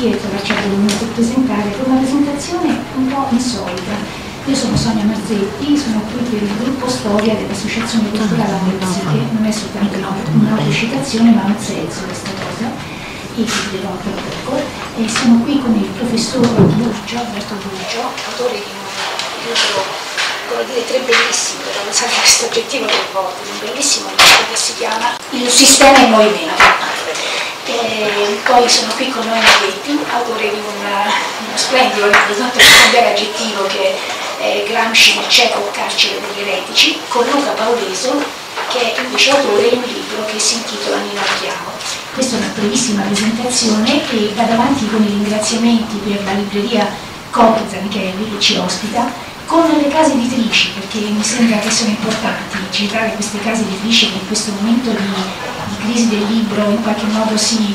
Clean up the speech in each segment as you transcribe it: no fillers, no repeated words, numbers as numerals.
librerie, trovarci a Bologna per presentare, per una presentazione un po' insolita. Io sono Sonia Marzetti, sono qui per il gruppo Storia dell'Associazione Culturale Abruzzi, che non è soltanto un'autocitazione ma ha un senso questa cosa, e vi dirò tra poco. E siamo qui con il professor Alberto Burgio, autore di un libro, devo dire tre bellissimi, per usare questo aggettivo del voto, un bellissimo libro che si chiama Il sistema in movimento. Poi sono qui con noi Marzetti, autore di uno splendido libro, tanto per cambiare aggettivo, che è Gramsci nel cieco carcere degli eretici, con Luca Pauleso, che è invece autore di un libro che si intitola Ninocchiamo. Questa è una brevissima presentazione e vado avanti con i ringraziamenti per la libreria Coop Zanichelli che ci ospita, con le case editrici, perché mi sembra che siano importanti citare queste case editrici che in questo momento di crisi del libro in qualche modo si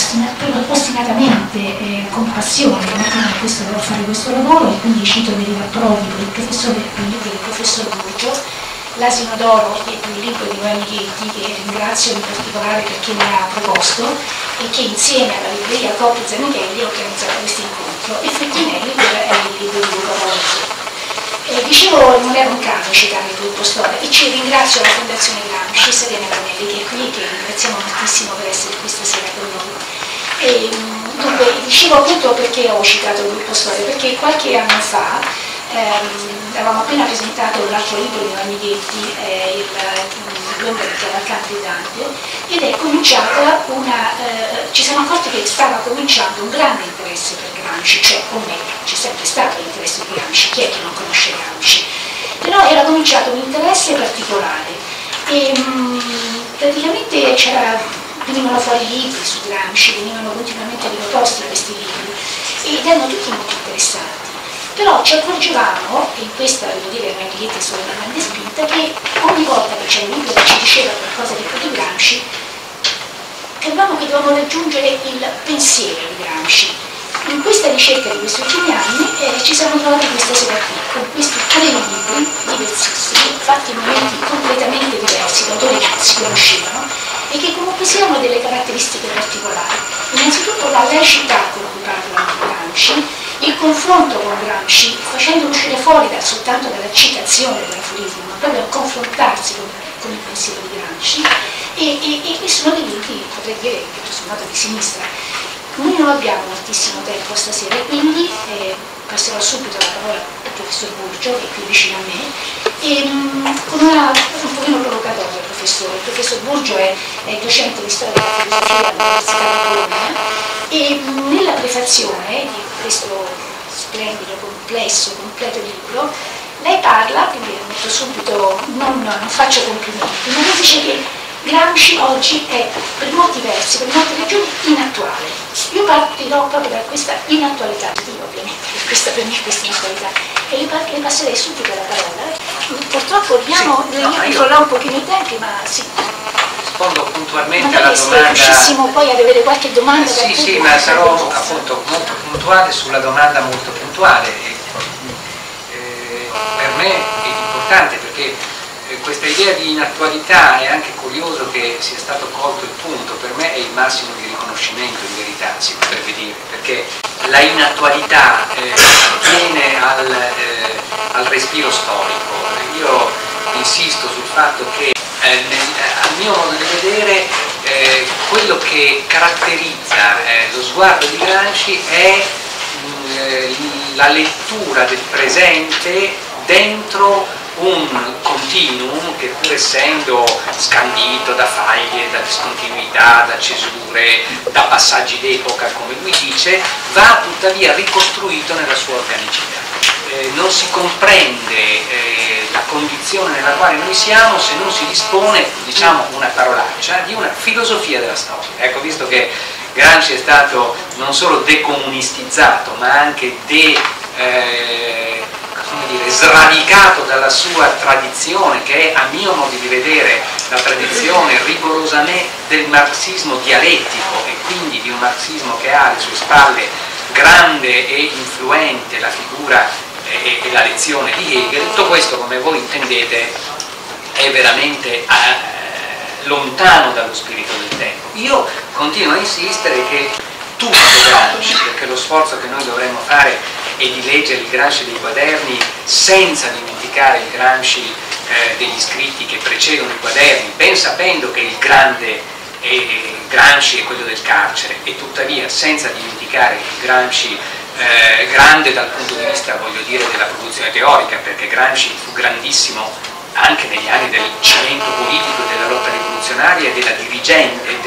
ostinatamente, con passione, mettono a fare questo lavoro, e quindi cito Deriva Prodi per il libro del professor Burgio, L'asino d'oro e il libro di Noemi Ghetti, che ringrazio in particolare perché mi ha proposto e che insieme alla libreria Coop Zanichelli ha organizzato questo incontro, e Fettinelli è il libro di Luca Pauleso. Dicevo, non era un caso citare il gruppo Storia, e ci ringrazio la Fondazione Gramsci, Serena Granelli, che è qui, che ringraziamo moltissimo per essere qui stasera con noi. Dunque, dicevo appunto perché ho citato il gruppo Storia, perché qualche anno fa avevamo appena presentato l'altro libro di Noemi Ghetti, L'ombra del cavalcante di Dante, ed è cominciata ci siamo accorti che stava cominciando un grande interesse per Gramsci, cioè con me c'è sempre stato l'interesse per Gramsci, chi è che non conosce Gramsci? Però era cominciato un interesse particolare e praticamente venivano fuori libri su Gramsci, venivano continuamente riproposti questi libri ed erano tutti molto interessanti. Però ci accorgevamo, e in questa devo dire Noemi Ghetti è solo una grande spinta, che ogni volta che c'era un libro che ci diceva qualcosa di più di Gramsci, capivamo che dovevamo raggiungere il pensiero di Gramsci. In questa ricerca di questi ultimi anni ci siamo trovati questa sera qui, con questi tre libri diversissimi, fatti in momenti completamente diversi, da autori che si conoscevano, e che comunque siano delle caratteristiche particolari. Innanzitutto la laicità con cui parlano Gramsci, il confronto con Gramsci, facendo uscire fuori soltanto dalla citazione dell'aforismo, ma proprio a confrontarsi con il pensiero di Gramsci, e sono dei libri, potrei dire, tutto sommato di sinistra. Noi non abbiamo moltissimo tempo stasera, e quindi passerò subito la parola al professor Burgio, che è qui vicino a me, con un pochino provocatorio il professor Burgio è docente di storia della filosofia all'Università di Bologna, e nella prefazione di questo splendido, completo libro, lei parla, quindi metto subito, non faccio complimenti, ma lei dice che Gramsci oggi è per molti versi, per molte ragioni, inattuale. Io partirò proprio da questa inattualità, ovviamente, per me questa inattualità, e le passerei subito la parola. Purtroppo abbiamo, io controllo un pochino i tempi, ma sì. Rispondo puntualmente alla domanda. Riuscissimo poi ad avere qualche domanda. Sì, ma sarò appunto molto puntuale sulla domanda molto puntuale. Per me è importante perché questa idea di inattualità è anche curioso che sia stato colto il punto, per me è il massimo di riconoscimento in verità, si potrebbe dire, perché la inattualità attiene al respiro storico. Io insisto sul fatto che al mio modo di vedere quello che caratterizza lo sguardo di Gramsci è la lettura del presente dentro un continuum che, pur essendo scandito da faglie, da discontinuità, da cesure, da passaggi d'epoca, come lui dice, va tuttavia ricostruito nella sua organicità. Non si comprende la condizione nella quale noi siamo se non si dispone, diciamo una parolaccia, di una filosofia della storia. Ecco, visto che Gramsci è stato non solo decomunistizzato, ma anche sradicato dalla sua tradizione, che è, a mio modo di vedere, la tradizione rigorosamente del marxismo dialettico, e quindi di un marxismo che ha alle sue spalle grande e influente la figura e la lezione di Hegel. Tutto questo, come voi intendete, è veramente lontano dallo spirito del tempo. Io continuo a insistere che tutto Gramsci, perché lo sforzo che noi dovremmo fare è di leggere il Gramsci dei quaderni senza dimenticare il Gramsci degli scritti che precedono i quaderni, ben sapendo che il grande Gramsci è quello del carcere, e tuttavia senza dimenticare il Gramsci grande dal punto di vista, voglio dire, della produzione teorica, perché Gramsci fu grandissimo anche negli anni del cimento politico e della lotta rivoluzionaria e della dirigente,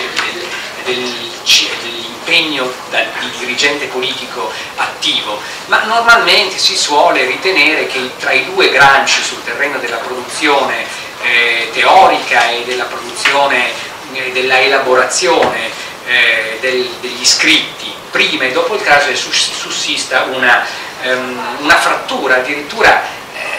dell'impegno di dirigente politico attivo, ma normalmente si suole ritenere che tra i due Gramsci sul terreno della produzione teorica e della produzione, della elaborazione degli scritti prima e dopo il carcere sussista una frattura. Addirittura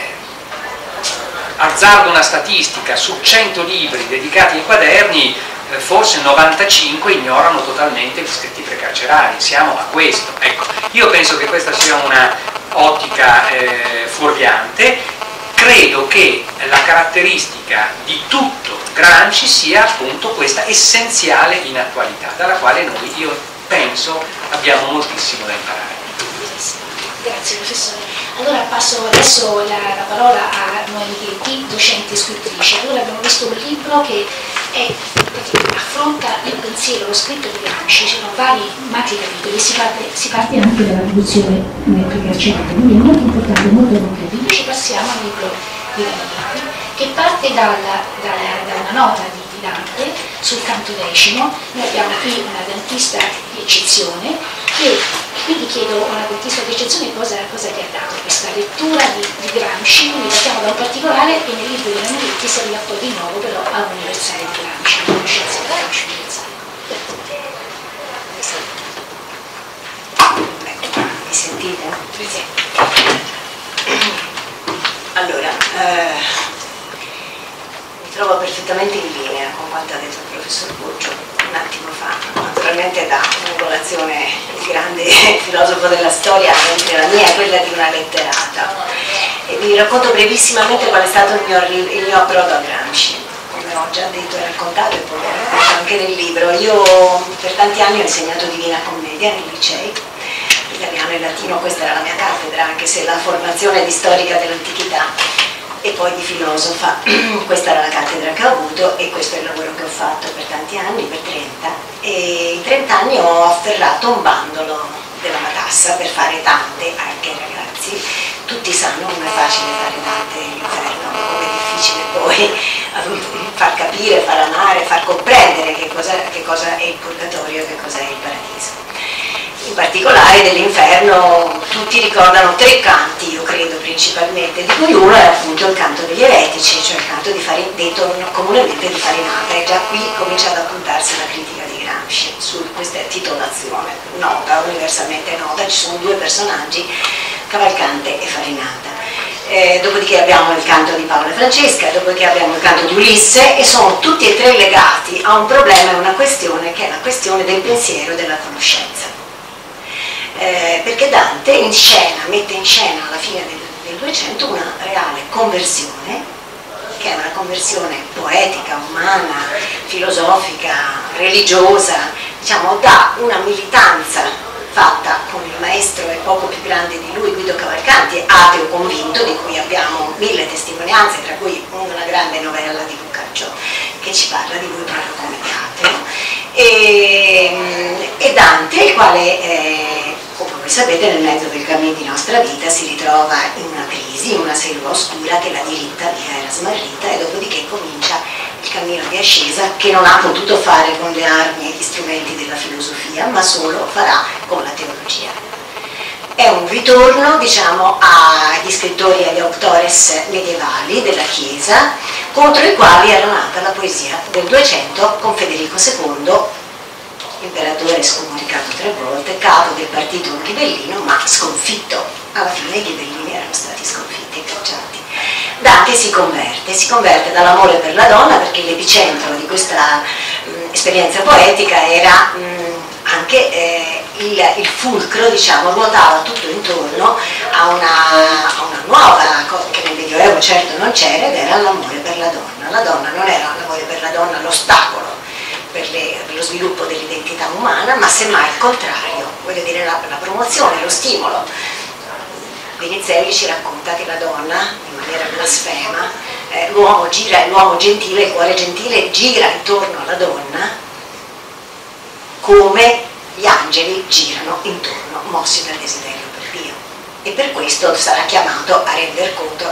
azzardo una statistica: su 100 libri dedicati ai quaderni forse 95 ignorano totalmente gli scritti precarcerari. Siamo a questo. Ecco, io penso che questa sia una ottica fuorviante. Credo che la caratteristica di tutto Gramsci sia appunto questa essenziale inattualità, dalla quale noi, io penso, abbiamo moltissimo da imparare. Grazie professore. Allora passo adesso la parola a Noemi Ghetti, docente e scrittrice. Allora abbiamo visto un libro che affronta il pensiero, lo scritto di Gramsci, ci sono vari macri capitoli, si parte anche dalla produzione precarceraria, quindi è molto importante, molto concreto. Invece passiamo al libro di Dante, che parte da una nota di Dante sul canto decimo. Noi abbiamo qui una dantista di eccezione, che quindi chiedo a una dantista di eccezione cosa ti ha dato questa lettura di Gramsci. Quindi partiamo da un particolare che nel libro di Noemi si arriva poi di nuovo però all'universale di Gramsci, la conoscenza di Gramsci universale. Mi sentite? Sì. Allora, mi trovo perfettamente in linea con quanto ha detto il professor Burgio un attimo fa. Naturalmente da un'angolazione il grande filosofo della storia, mentre la mia è quella di una letterata. E vi racconto brevissimamente qual è stato il mio approdo a Gramsci. Come ho già detto e raccontato, e poi ho raccontato anche nel libro, io per tanti anni ho insegnato Divina Commedia nei licei, italiano e latino. Questa era la mia cattedra, anche se la formazione di storica dell'antichità e poi di filosofa, questa era la cattedra che ho avuto e questo è il lavoro che ho fatto per tanti anni, per 30. E in 30 anni ho afferrato un bandolo della matassa per fare Dante anche ai ragazzi. Tutti sanno come è facile fare Dante all'inferno, come è difficile poi far capire, far amare, far comprendere che cosa è il purgatorio e che cosa è il paradiso. In particolare dell'inferno tutti ricordano 3 canti, io credo principalmente, di cui uno è appunto il canto degli eretici, cioè il canto detto comunemente di Farinata, e già qui comincia ad appuntarsi la critica di Gramsci su questa titolazione nota, universalmente nota. Ci sono 2 personaggi, Cavalcante e Farinata. Dopodiché abbiamo il canto di Paolo e Francesca, dopodiché abbiamo il canto di Ulisse, e sono tutti e 3 legati a un problema e una questione che è la questione del pensiero e della conoscenza. Perché Dante mette in scena alla fine del 200 una reale conversione, che è una conversione poetica, umana, filosofica, religiosa, diciamo da una militanza fatta con il maestro e poco più grande di lui, Guido Cavalcanti, ateo convinto, di cui abbiamo 1000 testimonianze, tra cui una grande novella di Boccaccio che ci parla di lui proprio come ateo, e Dante, il quale come voi sapete nel mezzo del cammino di nostra vita si ritrova in una crisi, in una selva oscura che la diritta via era smarrita, e dopodiché comincia il cammino di ascesa che non ha potuto fare con le armi e gli strumenti della filosofia, ma solo farà con la teologia. È un ritorno, diciamo, agli scrittori e agli autores medievali della Chiesa, contro i quali era nata la poesia del 200 con Federico II, imperatore scomunicato 3 volte, capo del partito ghibellino, ma sconfitto. Alla fine i ghibellini erano stati sconfitti e cacciati. Dante si converte dall'amore per la donna, perché l'epicentro di questa esperienza poetica era anche il fulcro, diciamo, ruotava tutto intorno a una nuova cosa che nel Medioevo certo non c'era, ed era l'amore per la donna. La donna non era l'amore per la donna l'ostacolo per lo sviluppo dell'identità umana, ma semmai il contrario, voglio dire la promozione, lo stimolo. Vinizelli ci racconta che la donna, in maniera blasfema, l'uomo gentile, il cuore gentile gira intorno alla donna come gli angeli girano intorno, mossi dal desiderio per Dio. E per questo sarà chiamato a render conto,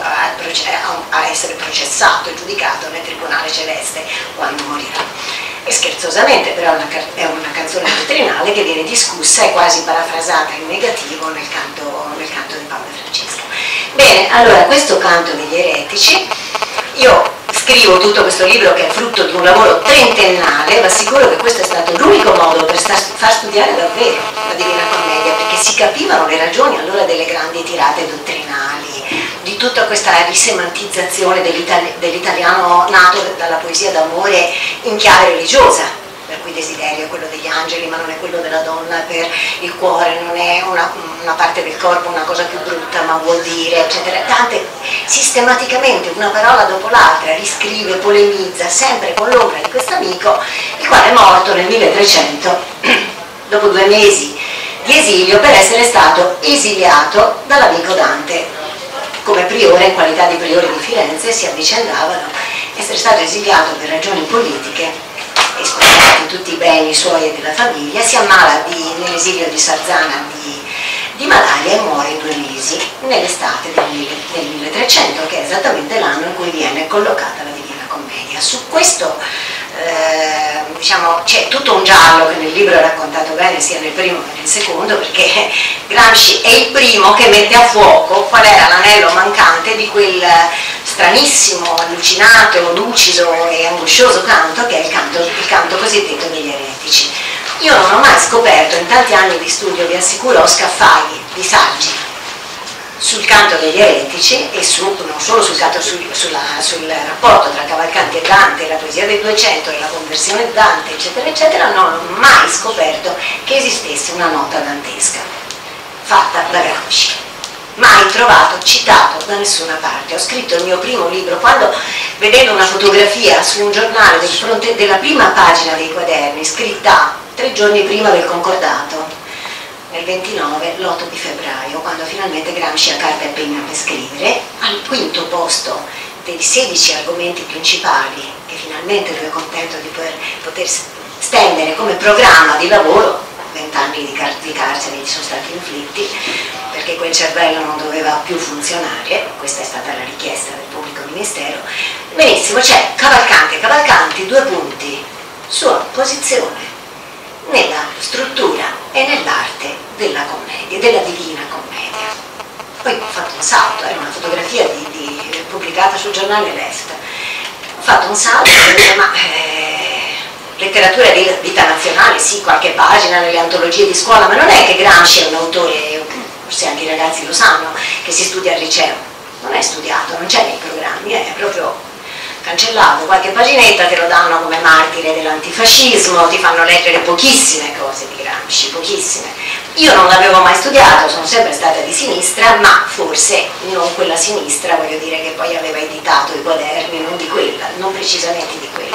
a essere processato e giudicato nel tribunale celeste quando morirà. E scherzosamente però è una canzone dottrinale che viene discussa e quasi parafrasata in negativo nel canto di Papa Francesco. Bene, allora questo canto degli eretici, io scrivo tutto questo libro che è frutto di un lavoro trentennale, vi assicuro che questo è stato l'unico modo per far studiare davvero la Divina Commedia, perché si capivano le ragioni allora delle grandi tirate dottrinali, di tutta questa risemantizzazione dell'italiano nato dalla poesia d'amore in chiave religiosa, per cui desiderio è quello degli angeli ma non è quello della donna, per il cuore non è una parte del corpo una cosa più brutta ma vuol dire, eccetera. Tante, sistematicamente una parola dopo l'altra riscrive, polemizza, sempre con l'ombra di questo amico, il quale è morto nel 1300 dopo 2 mesi di esilio per essere stato esiliato dall'amico Dante. Come priore, in qualità di priore di Firenze, si avvicendavano, essere stato esiliato per ragioni politiche, espropriati tutti i beni suoi e della famiglia, si ammala nell'esilio di Sarzana di malaria e muore in 2 mesi, nell'estate del 1300, che è esattamente l'anno in cui viene collocata la Divina Commedia. Su questo diciamo, c'è tutto un giallo che nel libro è raccontato bene sia nel primo che nel secondo, perché Gramsci è il primo che mette a fuoco qual era l'anello mancante di quel stranissimo, allucinato, lucido e angoscioso canto che è il canto cosiddetto degli eretici. Io non ho mai scoperto, in tanti anni di studio vi assicuro, scaffali di saggi sul canto degli eretici e non solo sul rapporto tra Cavalcanti e Dante, la poesia del 200 e la conversione di Dante, eccetera, eccetera, non ho mai scoperto che esistesse una nota dantesca fatta da Gramsci. Mai trovato, citato da nessuna parte. Ho scritto il mio primo libro quando, vedendo una fotografia su un giornale della prima pagina dei quaderni, scritta 3 giorni prima del concordato, nel 29, l'8 di febbraio, quando finalmente Gramsci ha carta e penna per scrivere, al quinto posto dei 16 argomenti principali che finalmente lui è contento di poter stendere come programma di lavoro. 20 anni di carcere gli sono stati inflitti perché quel cervello non doveva più funzionare, questa è stata la richiesta del pubblico ministero. Benissimo, c'è Cavalcanti, 2 punti, sua posizione nella struttura e nell'arte della commedia, della Divina Commedia. Poi ho fatto un salto, era una fotografia pubblicata sul giornale Left. Ho fatto un salto e ho detto, ma letteratura di vita nazionale, sì, qualche pagina nelle antologie di scuola, ma non è che Gramsci è un autore, forse anche i ragazzi lo sanno, che si studia al liceo. Non è studiato, non c'è nei programmi, è proprio cancellato, qualche paginetta te lo danno come martire dell'antifascismo, ti fanno leggere pochissime cose di Gramsci, pochissime. Io non l'avevo mai studiato, sono sempre stata di sinistra, ma forse non quella sinistra, voglio dire, che poi aveva editato i quaderni, non di quella, non precisamente di quella.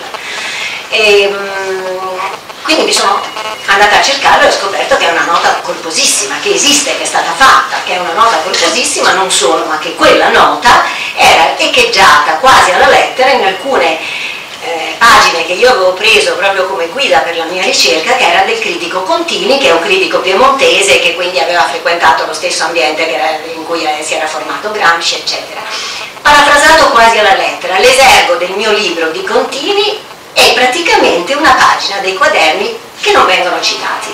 Quindi mi sono andata a cercarlo e ho scoperto che è una nota corposissima, che esiste, che è stata fatta, che è una nota corposissima, non solo, ma che quella nota era echeggiata quasi alla lettera in alcune pagine che io avevo preso proprio come guida per la mia ricerca, che era del critico Contini, che è un critico piemontese che quindi aveva frequentato lo stesso ambiente in cui si era formato Gramsci, eccetera. Parafrasato quasi alla lettera, l'esergo del mio libro di Contini è praticamente una pagina dei quaderni che non vengono citati,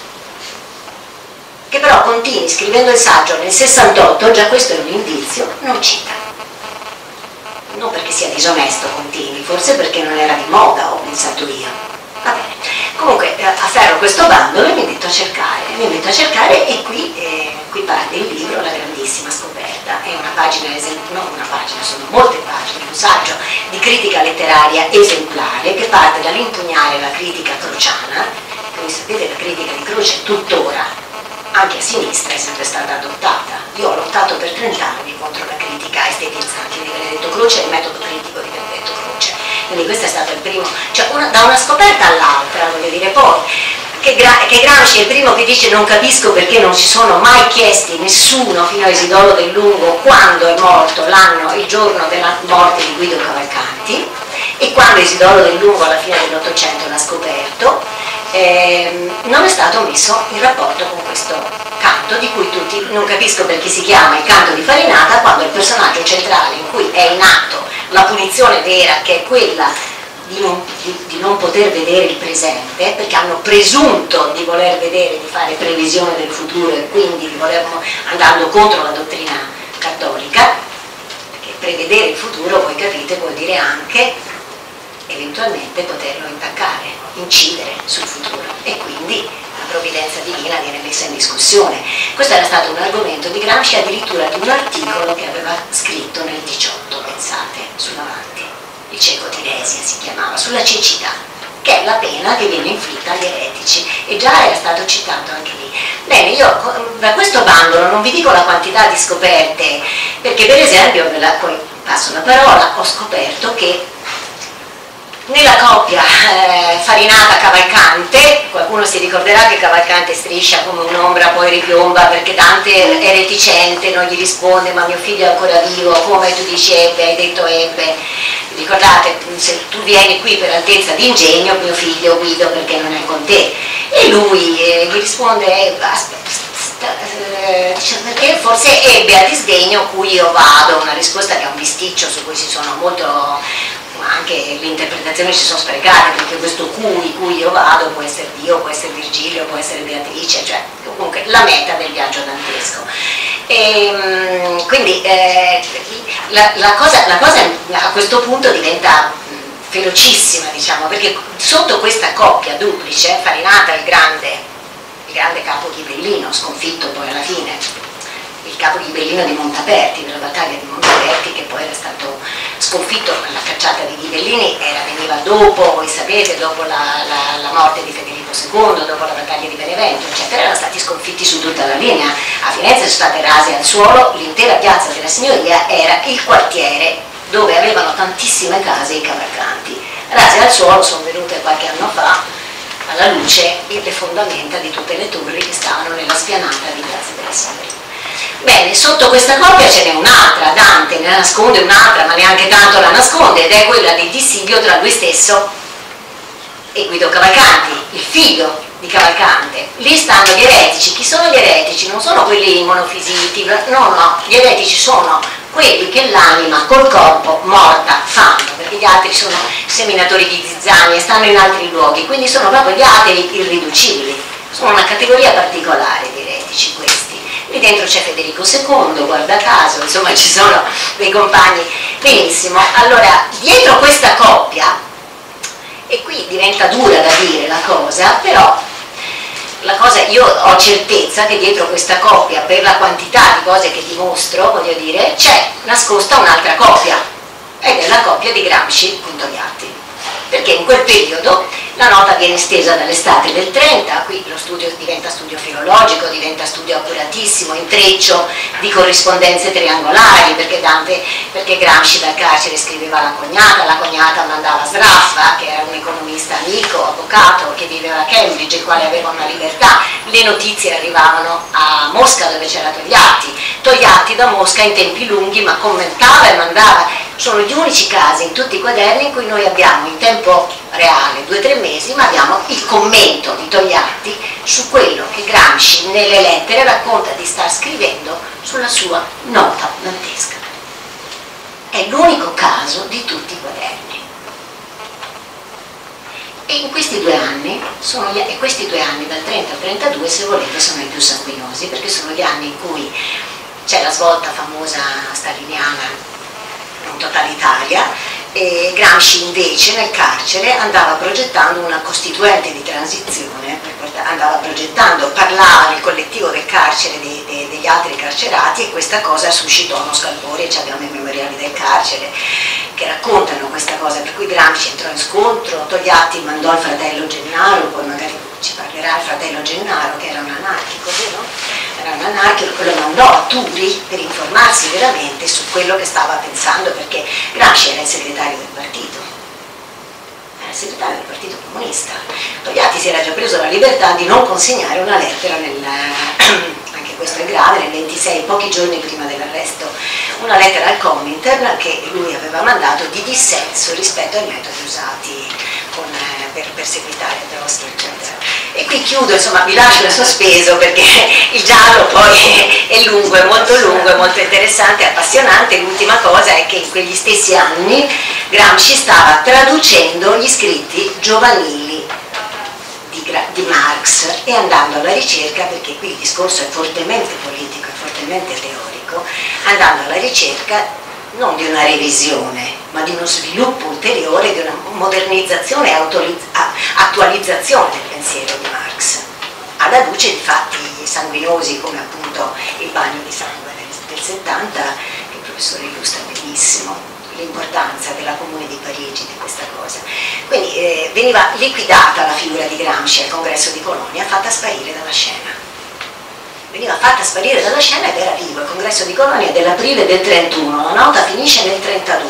che però Contini, scrivendo il saggio nel 68, già questo è un indizio, non cita. Non perché sia disonesto Contini, forse perché non era di moda, ho pensato io. Va bene. Comunque afferro questo bandolo e mi metto a cercare e qui parte il libro, la grandissima scoperta. È una pagina, non una pagina, sono molte pagine, un saggio di critica letteraria esemplare che parte dall'impugnare la critica crociana. Come sapete, la critica di Croce tuttora, anche a sinistra, è sempre stata adottata. Io ho lottato per 30 anni contro la critica estetizzante di Benedetto Croce e il metodo critico di Benedetto Croce. Quindi questo è stato il primo, cioè da una scoperta all'altra, voglio dire, poi che Gramsci è il primo che dice non capisco perché non si sono mai chiesti nessuno fino a Isidoro Del Lungo quando è morto il giorno della morte di Guido Cavalcanti, e quando Isidoro Del Lungo alla fine dell'Ottocento l'ha scoperto, non è stato messo in rapporto con questo canto di cui tutti non capisco perché si chiama il canto di Farinata, quando il personaggio centrale in cui è in atto la punizione vera, che è quella di non poter vedere il presente, perché hanno presunto di voler vedere, di fare previsione del futuro e quindi andando contro la dottrina cattolica, perché prevedere il futuro, voi capite, vuol dire anche eventualmente poterlo intaccare, incidere sul futuro, e quindi la provvidenza divina viene messa in discussione. Questo era stato un argomento di Gramsci, addirittura di un articolo che aveva scritto nel 18, pensate, sull'Avanti. Il cieco di Resia si chiamava, sulla cecità, che è la pena che viene inflitta agli eretici, e già era stato citato anche lì. Bene, io da questo bandolo non vi dico la quantità di scoperte, perché per esempio, poi passo la parola, ho scoperto che nella coppia Farinata-Cavalcante, qualcuno si ricorderà che Cavalcante striscia come un'ombra, poi ripiomba perché Dante è reticente, non gli risponde, ma mio figlio è ancora vivo, come tu dici Ebbe, hai detto Ebbe, ricordate, se tu vieni qui per altezza di ingegno, mio figlio Guido perché non è con te, e lui gli risponde perché forse ebbe a disdegno cui io vado, una risposta che è un bisticcio su cui si sono molto, anche le interpretazioni si sono sprecate, perché questo cui io vado può essere Dio, può essere Virgilio, può essere Beatrice, cioè comunque la meta del viaggio dantesco. E quindi la cosa a questo punto diventa velocissima, diciamo, perché sotto questa coppia duplice, Farinata il grande capo ghibellino, sconfitto poi alla fine, il capo ghibellino di Montaperti, della battaglia di Montaperti, che poi era stato sconfitto, la cacciata di Ghibellini veniva dopo, voi sapete, dopo la morte di Federico II, dopo la battaglia di Benevento, eccetera, erano stati sconfitti su tutta la linea. A Firenze sono state rase al suolo, l'intera piazza della Signoria era il quartiere dove avevano tantissime case i Cavalcanti. Rase al suolo sono venute qualche anno fa alla luce le fondamenta di tutte le torri che stavano nella spianata di Piazza della Signoria. Bene, sotto questa coppia ce n'è un'altra, Dante ne nasconde un'altra, ma neanche tanto la nasconde, ed è quella del dissilio tra lui stesso e Guido Cavalcanti, il figlio di Cavalcante. Lì stanno gli eretici. Chi sono gli eretici? Non sono quelli monofisiti, no, gli eretici sono quelli che l'anima col corpo morta fanno, perché gli altri sono seminatori di zizzania e stanno in altri luoghi, quindi sono proprio gli atei irriducibili, sono una categoria particolare di eretici questi. Lì dentro c'è Federico II, guarda caso, insomma ci sono dei compagni. Benissimo, allora dietro questa coppia, e qui diventa dura da dire la cosa, però io ho certezza che dietro questa coppia, per la quantità di cose che dimostro, voglio dire, c'è nascosta un'altra coppia, ed è la coppia di Gramsci con Togliatti, perché in quel periodo la nota viene estesa dall'estate del 30, qui lo studio diventa studio filologico, diventa studio accuratissimo, intreccio di corrispondenze triangolari, perché Gramsci dal carcere scriveva la cognata mandava Sraffa, che era un economista amico, avvocato, che viveva a Cambridge, il quale aveva una libertà, le notizie arrivavano a Mosca dove c'era Togliatti da Mosca in tempi lunghi, ma commentava e mandava. Sono gli unici casi in tutti i quaderni in cui noi abbiamo in tempo reale 2 o 3 mesi, ma abbiamo il commento di Togliatti su quello che Gramsci nelle lettere racconta di star scrivendo sulla sua nota dantesca. È l'unico caso di tutti i quaderni. E in questi 2 anni, questi 2 anni dal 30 al 32, se volete, sono i più sanguinosi, perché sono gli anni in cui c'è la svolta famosa staliniana in totalitaria, e Gramsci invece nel carcere andava progettando una costituente di transizione, parlava nel collettivo del carcere degli altri carcerati, e questa cosa suscitò uno scalpore, e abbiamo i memoriali del carcere che raccontano questa cosa, per cui Gramsci entrò in scontro, Togliatti mandò il fratello Gennaro, poi magari ci parlerà il fratello Gennaro, che era un anarchico, vero? Era un anarchico, lo mandò a Turi per informarsi veramente su quello che stava pensando, perché Gramsci era il segretario del partito, segretario del Partito Comunista. Togliatti si era già preso la libertà di non consegnare una lettera anche questo è grave, nel 26, pochi giorni prima dell'arresto, una lettera al Comintern che lui aveva mandato di dissenso rispetto ai metodi usati per perseguitare Trotsky, eccetera. E qui chiudo, insomma, vi lascio in sospeso perché il giallo poi è lungo, è molto interessante, appassionante. L'ultima cosa è che in quegli stessi anni Gramsci stava traducendo gli scritti giovanili di Marx e andando alla ricerca, perché qui il discorso è fortemente politico, è fortemente teorico, andando alla ricerca non di una revisione, ma di uno sviluppo ulteriore, di una modernizzazione e attualizzazione del pensiero di Marx, alla luce di fatti sanguinosi come appunto il bagno di sangue del 70, che il professore illustra benissimo, l'importanza della Comune di Parigi di questa cosa. Quindi veniva liquidata la figura di Gramsci al congresso di Colonia, fatta sparire dalla scena. Veniva fatta sparire dalla scena ed era vivo. Il congresso di Colonia è dell'aprile del 31, la nota finisce nel 32.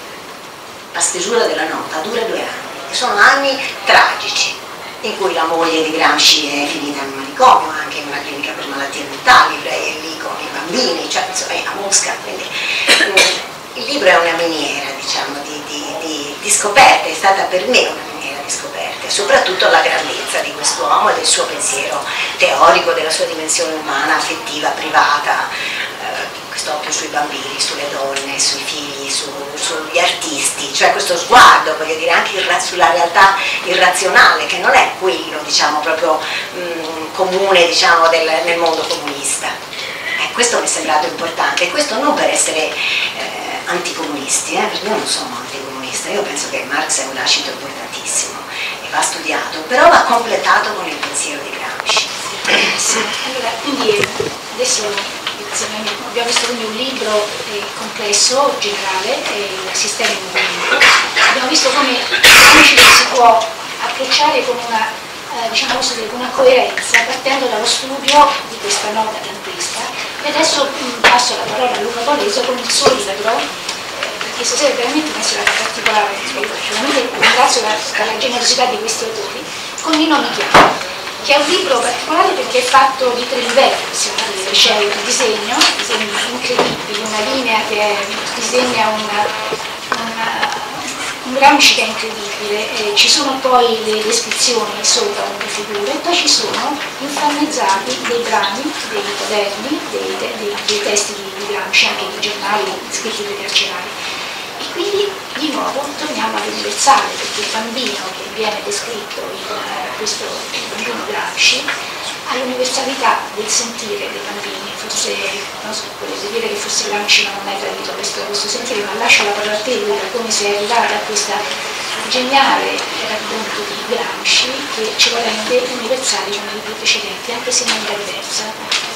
La stesura della nota dura 2 anni, e sono anni tragici, in cui la moglie di Gramsci è finita in un manicomio, anche in una clinica per malattie mentali, lei è lì con i bambini, cioè insomma è a Mosca, quindi il libro è una miniera, diciamo, di scoperte, è stata per me una miniera di scoperte, soprattutto la grandezza di quest'uomo e del suo pensiero teorico, della sua dimensione umana, affettiva, privata, quest'occhio sui bambini, sulle donne, sui figli, sugli artisti, cioè questo sguardo, voglio dire, anche sulla realtà irrazionale, che non è quello, diciamo, proprio comune, diciamo, nel mondo comunista. Questo mi è sembrato importante, e questo non per essere anticomunisti, perché io non sono anticomunista, io penso che Marx è un lascito importantissimo e va studiato, però va completato con il pensiero di Gramsci. Sì. Allora, quindi adesso abbiamo visto quindi un libro complesso, generale, il sistema in movimento. Abbiamo visto come Gramsci si può approcciare con una, diciamo così, con una coerenza, partendo dallo studio di questa nota dantesca. E adesso passo la parola a Luca Paleso con il suo libro, perché stasera veramente mi è stata particolare, veramente ringrazio la generosità di questi autori, con Nino mi chiamo, che è un libro particolare perché è fatto di 3 livelli, possiamo dire. C'è il disegni incredibili, una linea che disegna un Gramsci che è incredibile, ci sono poi le descrizioni sopra delle figure, e poi ci sono infarnezzati dei brani, dei quaderni, dei testi di Gramsci, anche di giornali scritti dai carcerari. E quindi di nuovo torniamo all'universale, perché il bambino che viene descritto questo bambino Gramsci ha l'universalità del sentire dei bambini. Forse non so, potete dire che forse Gramsci non è tradito questo sentire, ma lascio la parola a te, Luca, come sei arrivata a questa geniale racconto di Gramsci che ci lo rende universale come i libri precedenti, anche se in maniera diversa.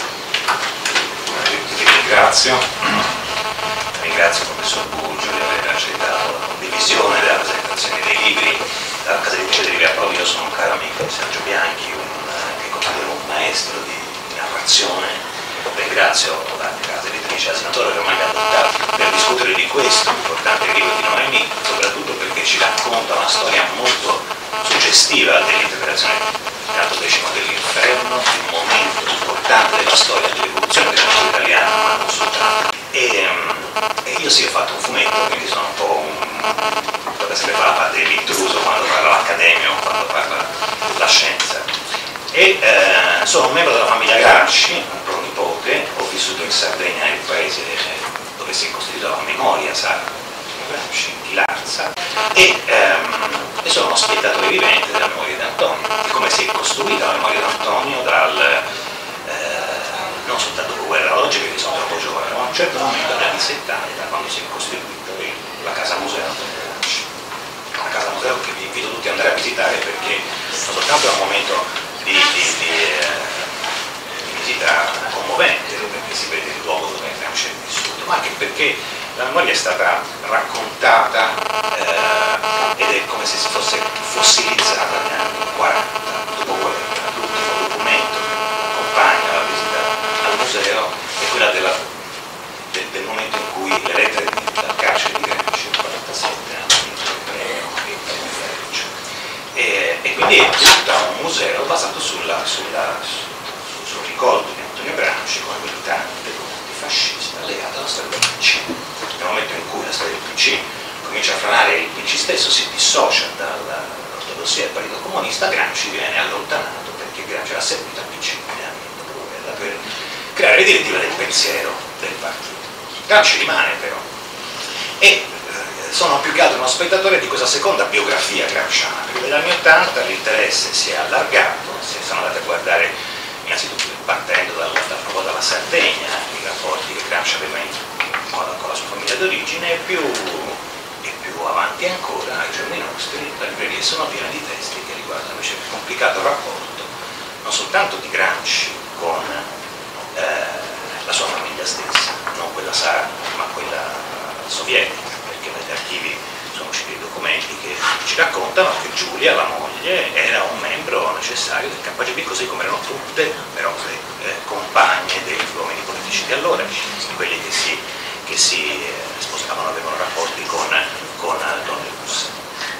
Ringrazio il professor Burgio di aver accettato la condivisione della presentazione dei libri dalla casa editrice di Via Prodi. Io sono un caro amico di Sergio Bianchi, che considero un maestro di narrazione. Ringrazio la casa editrice Asinatore che mi ha adottato per discutere di questo importante libro di Noemi, soprattutto perché ci racconta una storia molto suggestiva dell'interpretazione del lato decimo dell'inferno, un momento importante della storia dell'evoluzione della cultura italiana, ma non soltanto. E io sì ho fatto un fumetto, quindi sono un po' dove sempre fa la parte dell'intruso quando parla l'accademia o quando parla la scienza. E sono un membro della famiglia Gramsci, un pronipote, ho vissuto in Sardegna, il paese dove si è costituita la memoria sarda di Gramsci, di Larza, e sono uno spettatore vivente della memoria di Antonio, di come si è costruita la memoria di Antonio non soltanto dopo guerra oggi, perché sono troppo giovane, ma a un certo momento negli anni 70, quando si è costituita la casa museo Antonio Gramsci. Una casa museo che vi invito tutti ad andare a visitare, perché non soltanto è un momento di visita commovente, perché si vede il luogo dove Gramsci è vissuto, ma anche perché la memoria è stata raccontata ed è come se si fosse fossilizzata negli anni 40, dopo guerra. L'ultimo documento che accompagna la visita al museo è quella del momento in cui le lettere dal carcere di Gramsci nel 1947 hanno vinto il premio Ferruccio. PC, comincia a franare il PC stesso, si dissocia dall'ortodossia del Partito Comunista, Gramsci viene allontanato perché Gramsci era servito al PC per creare le direttive del pensiero del partito. Gramsci rimane però e sono più che altro uno spettatore di questa seconda biografia gramsciana, perché negli anni '80 l'interesse si è allargato, si sono andati a guardare innanzitutto partendo dalla Sardegna, i rapporti che Gramsci aveva con la sua famiglia d'origine, e più avanti ancora ai giorni nostri le librerie sono piene di testi che riguardano invece il complicato rapporto non soltanto di Gramsci con la sua famiglia stessa, non quella sarda ma quella sovietica, perché negli archivi sono usciti dei documenti che ci raccontano che Giulia, la moglie, era un membro necessario del KGB, così come erano tutte però le compagne degli uomini politici di allora, quelli che si sposavano, avevano rapporti con donne russe.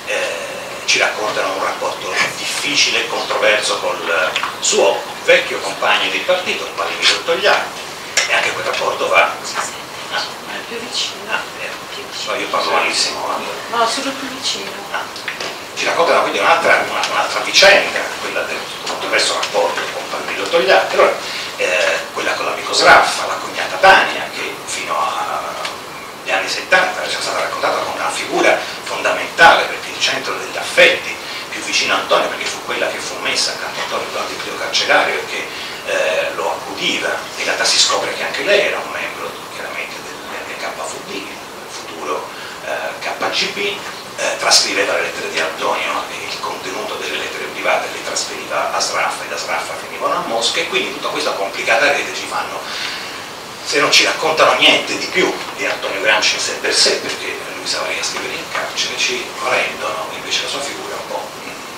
Ci raccontano un rapporto difficile e controverso col suo vecchio compagno di partito, il Vladimiro Togliatti, e anche quel rapporto va... più vicino. Io parlo malissimo. No, solo più vicino. Ci raccontano quindi un'altra vicenda, quella del controverso rapporto con Vladimiro Togliatti, allora, quella con l'amico Sraffa, la cognata Tania, che fino agli anni '70 era stata raccontata come una figura fondamentale perché il centro degli affetti, più vicino a Antonio, perché fu quella che fu messa accanto a Antonio durante il periodo carcerario e che lo accudiva. In realtà si scopre che anche lei era un membro chiaramente del KVD, del futuro KGB, trascriveva le lettere di Antonio e il contenuto delle lettere private le trasferiva a Sraffa e da Sraffa finivano a Mosca, e quindi tutta questa complicata rete ci fanno, se non ci raccontano niente di più di Antonio Gramsci in sé per sé, perché lui sapeva scrivere in carcere, ci rendono invece la sua figura un po'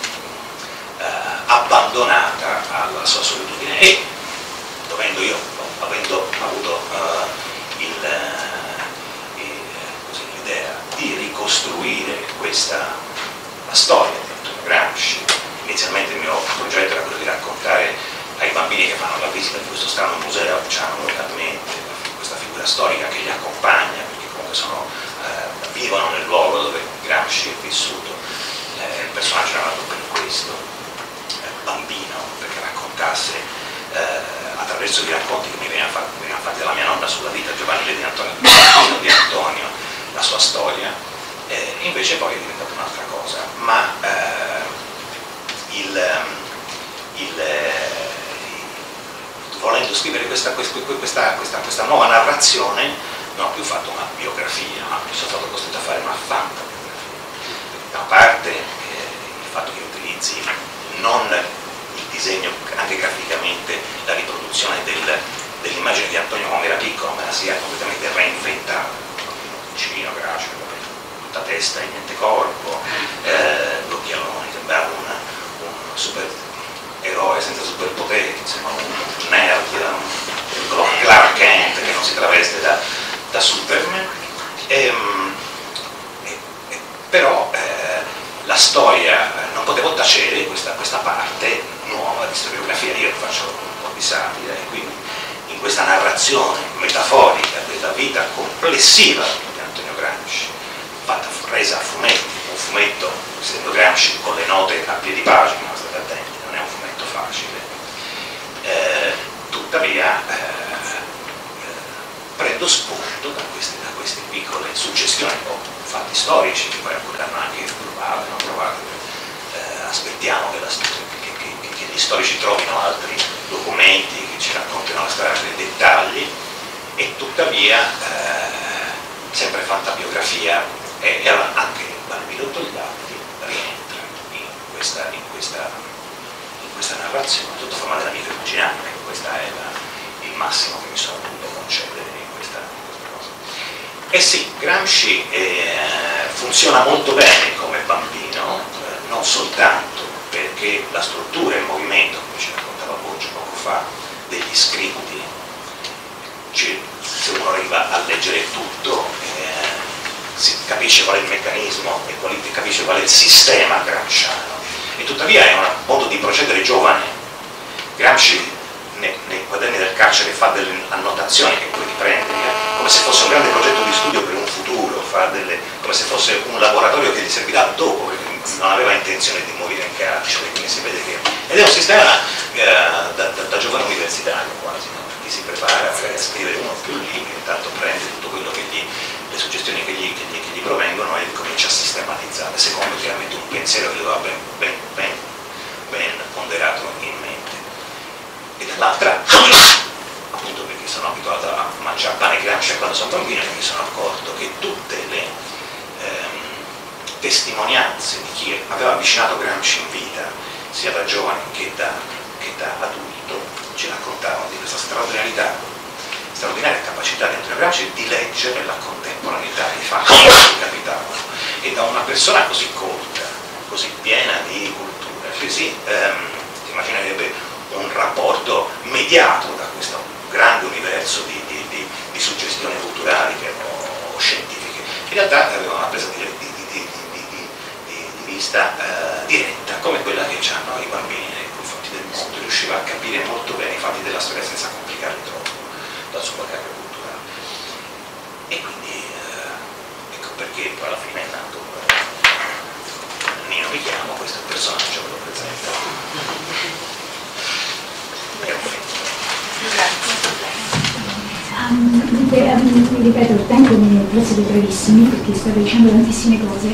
abbandonata alla sua solitudine, e avendo avuto l'idea di ricostruire la storia di Antonio Gramsci, inizialmente il mio progetto era quello di raccontare ai bambini che fanno la visita di questo strano museo, diciamo localmente, questa figura storica che li accompagna, perché comunque vivono nel luogo dove Gramsci è vissuto. Il personaggio era nato per questo, bambino, perché raccontasse attraverso i racconti che mi venivano fatti dalla mia nonna sulla vita giovanile di Antonio, la sua storia, invece poi è diventata un'altra cosa, ma volendo scrivere questa nuova narrazione non ho più fatto una biografia, ma mi sono stato costretto a fare una fantabiografia. Da parte il fatto che utilizzi non il disegno, anche graficamente la riproduzione dell'immagine di Antonio quando era piccolo, ma la sia completamente reinventata, vicino, gracile, tutta testa e niente corpo, due occhialoni, sembrava un super eroe senza superpoteri, insomma un nerd, un Clark Kent che non si traveste da Superman, però la storia, non potevo tacere questa parte nuova di storiografia. Io faccio un po' di satira e quindi in questa narrazione metaforica della vita complessiva di Antonio Gramsci, resa a fumetti, un fumetto, essendo Gramsci con le note a piedi pagina, state attenti, non è un fumetto facile, tuttavia prendo spunto da queste piccole suggestioni o fatti storici che poi hanno anche provate, non provate. Aspettiamo che gli storici trovino altri documenti che ci raccontino la storia nei dettagli, e tuttavia sempre fantabiografia, e allora anche Vladimiro Togliatti rientra in questa narrazione sotto forma della mia immaginaria. Questo è il massimo che mi sono voluto concedere in questa cosa. E sì, Gramsci funziona molto bene come bambino, non soltanto perché la struttura e il movimento, come ci raccontava Borgia poco fa, degli scritti, se uno arriva a leggere tutto, si capisce qual è il meccanismo e capisce qual è il sistema gramsciano, e tuttavia è un modo di procedere giovane. Gramsci nei quaderni del carcere fa delle annotazioni che puoi riprendere, come se fosse un grande progetto di studio per un futuro, come se fosse un laboratorio che gli servirà dopo, perché non aveva intenzione di morire in carcere, quindi si vede che... Ed è un sistema da giovane universitario quasi, no? Chi si prepara magari a scrivere uno o più libri, intanto prende tutto quello che le suggestioni che gli provengono e comincia a sistematizzare, secondo chiaramente un pensiero che lo ha ben ponderato in mente. E dall'altra, appunto perché sono abituato a mangiare pane e Gramsci quando sono bambino, mi sono accorto che tutte le testimonianze di chi aveva avvicinato Gramsci in vita, sia da giovane che da adulto, ci raccontavano di questa straordinaria capacità dentro Gramsci di leggere la contemporaneità dei fatti che gli capitavano, e da una persona così colta, così piena di cultura, cioè si immaginerebbe un rapporto mediato da questo grande universo di suggestioni culturali o scientifiche. In realtà aveva una presa di vista diretta, come quella che hanno i bambini nei confronti del mondo, riusciva a capire molto bene i fatti della storia senza complicarli troppo dal suo bagaglio culturale. E quindi ecco perché poi alla fine è nato Nino Mi Chiamo, questo è il personaggio che lo presenta. È un mi ripeto, il tempo mi procede brevissimi perché stavo dicendo tantissime cose.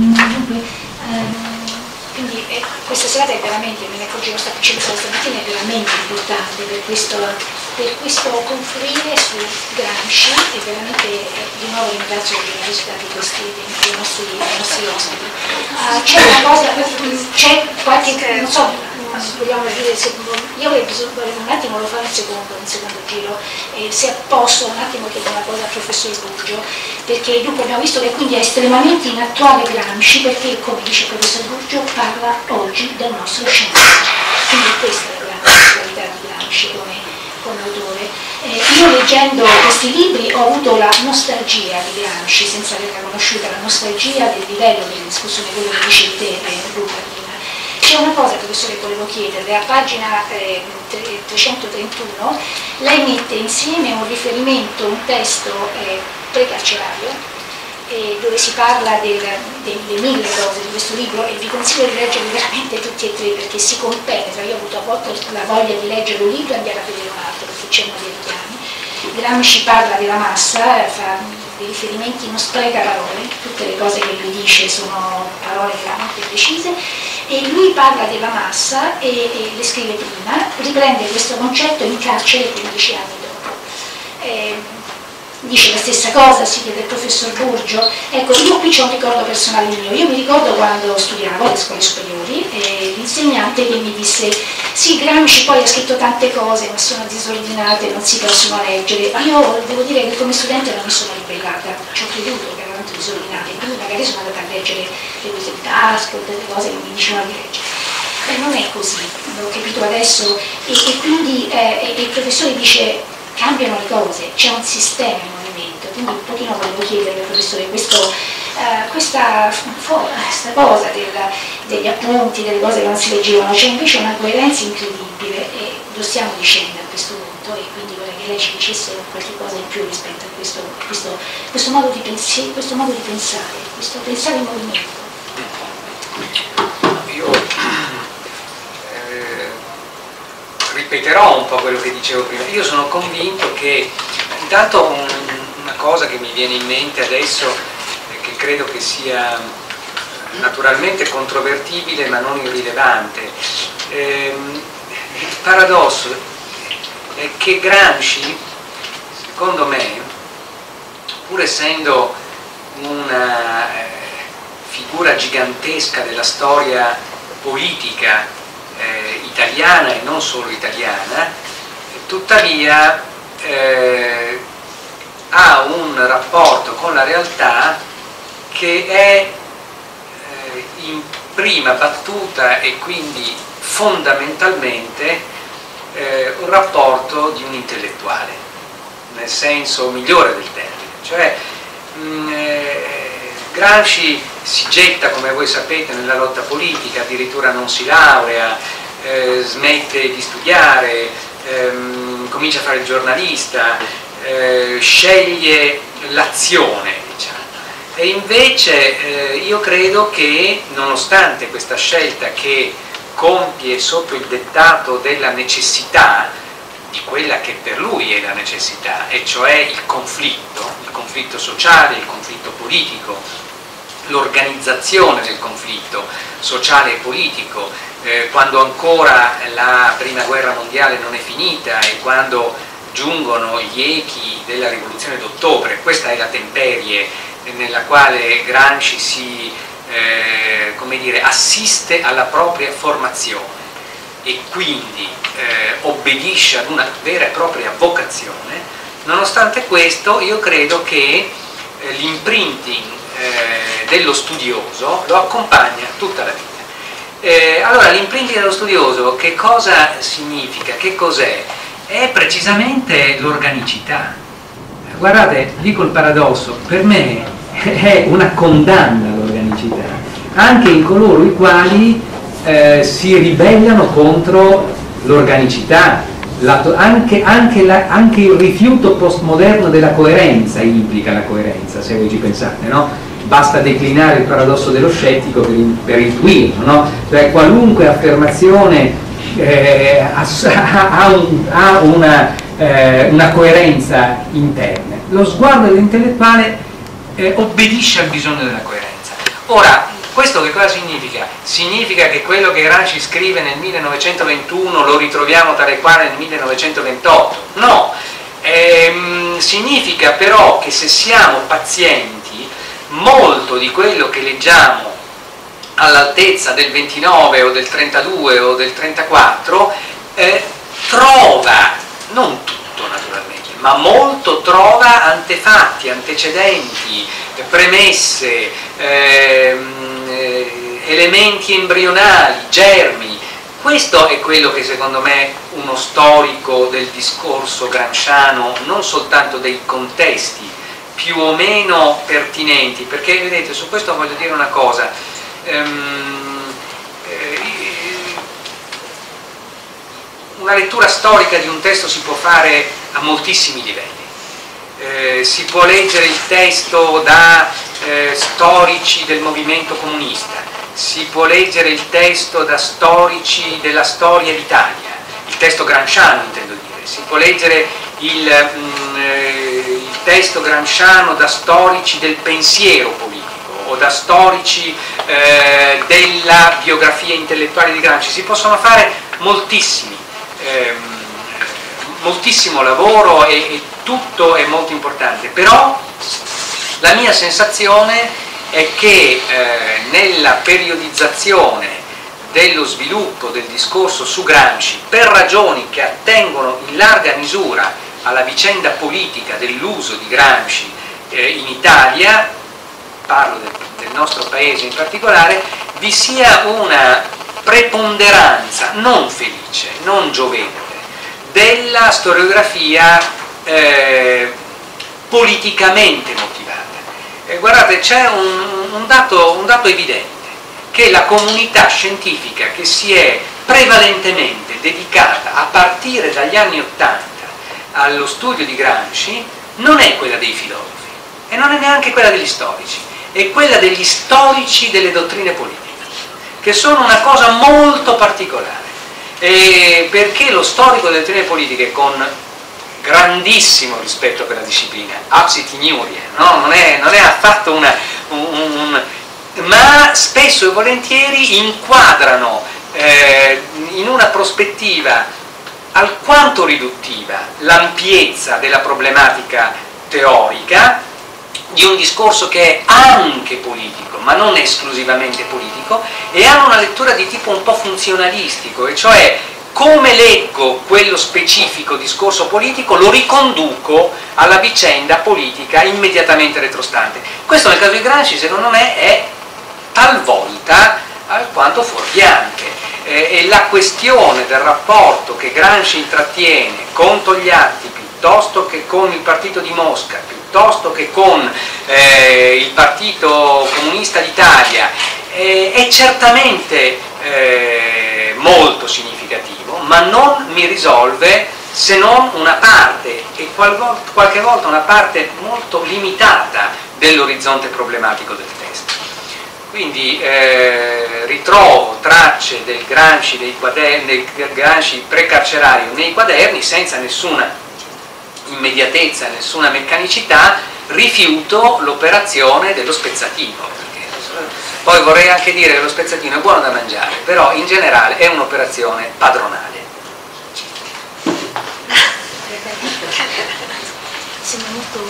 Quindi questa serata è veramente, me ne accorgevo stamattina, è veramente importante per questo confluire su Gramsci, e veramente di nuovo ringrazio la generosità dei nostri ospiti. C'è una cosa, c'è qualche, non so, vogliamo dire, io vorrei un attimo lo fare in secondo giro, se posso un attimo chiedo una cosa al professor Burgio, perché dunque abbiamo visto che quindi è estremamente inattuale Gramsci, perché come dice il professor Burgio parla oggi del nostro scienziato, quindi questa è la grande qualità di Gramsci come autore. Io leggendo questi libri ho avuto la nostalgia di Gramsci, senza averla conosciuta, la nostalgia del livello della discussione, quello che dice te, Luca. C'è una cosa, professore, che volevo chiederle, a pagina 331 lei mette insieme un riferimento, un testo precarcerario, dove si parla delle mille cose di questo libro, e vi consiglio di leggerli veramente tutti e tre perché si compenetra. Io ho avuto a volte la voglia di leggere un libro e andare a vedere un altro perché c'erano dei richiami. Gramsci parla della massa, fa dei riferimenti, non spreca parole, tutte le cose che lui dice sono parole veramente precise, e lui parla della massa e le scrive prima, riprende questo concetto in carcere 15 anni dopo. Dice la stessa cosa, si chiede il professor Burgio. Ecco, io qui c'ho un ricordo personale mio. Io mi ricordo quando studiavo alle scuole superiori, l'insegnante che mi disse: sì, Gramsci poi ha scritto tante cose, ma sono disordinate, non si possono leggere. Io devo dire che come studente non mi sono ribellata, ci ho creduto che erano tanto disordinate, quindi magari sono andata a leggere le cose di tasca, delle cose che mi dicevano di leggere. Non è così, l'ho capito adesso, e quindi il professore dice: cambiano le cose, c'è un sistema in movimento, quindi un pochino volevo chiederle, professore, questa cosa degli appunti, delle cose che non si leggevano, c'è invece una coerenza incredibile, e lo stiamo dicendo a questo punto, e quindi vorrei che lei ci dicesse qualche cosa in più rispetto a questo modo di pensare, questo pensare in movimento. Ripeterò un po' quello che dicevo prima. Io sono convinto che intanto una cosa che mi viene in mente adesso, che credo che sia naturalmente controvertibile ma non irrilevante, il paradosso è che Gramsci, secondo me, pur essendo una figura gigantesca della storia politica italiana e non solo italiana, tuttavia ha un rapporto con la realtà che è in prima battuta e quindi fondamentalmente un rapporto di un intellettuale, nel senso migliore del termine, cioè Gramsci si getta, come voi sapete, nella lotta politica, addirittura non si laurea, smette di studiare, comincia a fare il giornalista, sceglie l'azione, diciamo. E invece io credo che, nonostante questa scelta che compie sotto il dettato della necessità, di quella che per lui è la necessità, e cioè il conflitto sociale, il conflitto politico, l'organizzazione del conflitto sociale e politico, quando ancora la prima guerra mondiale non è finita e quando giungono gli echi della rivoluzione d'ottobre. Questa è la temperie nella quale Gramsci si come dire, assiste alla propria formazione e quindi obbedisce ad una vera e propria vocazione. Nonostante questo, io credo che l'imprinting dello studioso lo accompagna tutta la vita. Allora, l'imprinting dello studioso che cosa significa? Che cos'è? È precisamente l'organicità. Guardate, dico il paradosso, per me è una condanna l'organicità, anche in coloro i quali si ribellano contro l'organicità, anche il rifiuto postmoderno della coerenza implica la coerenza, se voi ci pensate, no? Basta declinare il paradosso dello scettico per intuirlo, no? Cioè qualunque affermazione ha una coerenza interna. Lo sguardo dell'intellettuale obbedisce al bisogno della coerenza. Ora, questo che cosa significa? Significa che quello che Gramsci scrive nel 1921 lo ritroviamo tale quale nel 1928? No, significa però che se siamo pazienti, molto di quello che leggiamo all'altezza del 29 o del 32 o del 34 trova, non tutto naturalmente, ma molto trova antefatti, antecedenti, premesse, elementi embrionali, germi. Questo è quello che secondo me uno storico del discorso gramsciano, non soltanto dei contesti più o meno pertinenti, perché vedete, su questo voglio dire una cosa, una lettura storica di un testo si può fare a moltissimi livelli. Si può leggere il testo da storici del movimento comunista, si può leggere il testo da storici della storia d'Italia, il testo gramsciano intendo dire, si può leggere il testo gramsciano da storici del pensiero politico o da storici della biografia intellettuale di Gramsci. Si possono fare moltissimo lavoro e tutto è molto importante, però la mia sensazione è che nella periodizzazione dello sviluppo del discorso su Gramsci, per ragioni che attengono in larga misura alla vicenda politica dell'uso di Gramsci in Italia, parlo del nostro paese in particolare, vi sia una preponderanza non felice, non giovenile, della storiografia politicamente motivata. Guardate, c'è un dato evidente, che la comunità scientifica che si è prevalentemente dedicata a partire dagli anni '80 allo studio di Gramsci non è quella dei filosofi e non è neanche quella degli storici, è quella degli storici delle dottrine politiche, che sono una cosa molto particolare, perché lo storico delle dottrine politiche, con grandissimo rispetto per la disciplina, absit ignoria, no? non è affatto ma spesso e volentieri inquadrano in una prospettiva alquanto riduttiva l'ampiezza della problematica teorica di un discorso che è anche politico, ma non esclusivamente politico, e hanno una lettura di tipo un po' funzionalistico, e cioè come leggo quello specifico discorso politico lo riconduco alla vicenda politica immediatamente retrostante. Questo nel caso di Gramsci secondo me è talvolta alquanto fuorviante. E la questione del rapporto che Gramsci intrattiene con Togliatti piuttosto che con il partito di Mosca, piuttosto che con il Partito Comunista d'Italia, è certamente molto significativo, ma non mi risolve se non una parte, e qualche volta una parte molto limitata dell'orizzonte problematico del testo. Quindi ritrovo tracce del Gramsci, del Gramsci precarcerario nei quaderni senza nessuna immediatezza, nessuna meccanicità, rifiuto l'operazione dello spezzatino. Poi vorrei anche dire che lo spezzatino è buono da mangiare, però in generale è un'operazione padronale. Sembra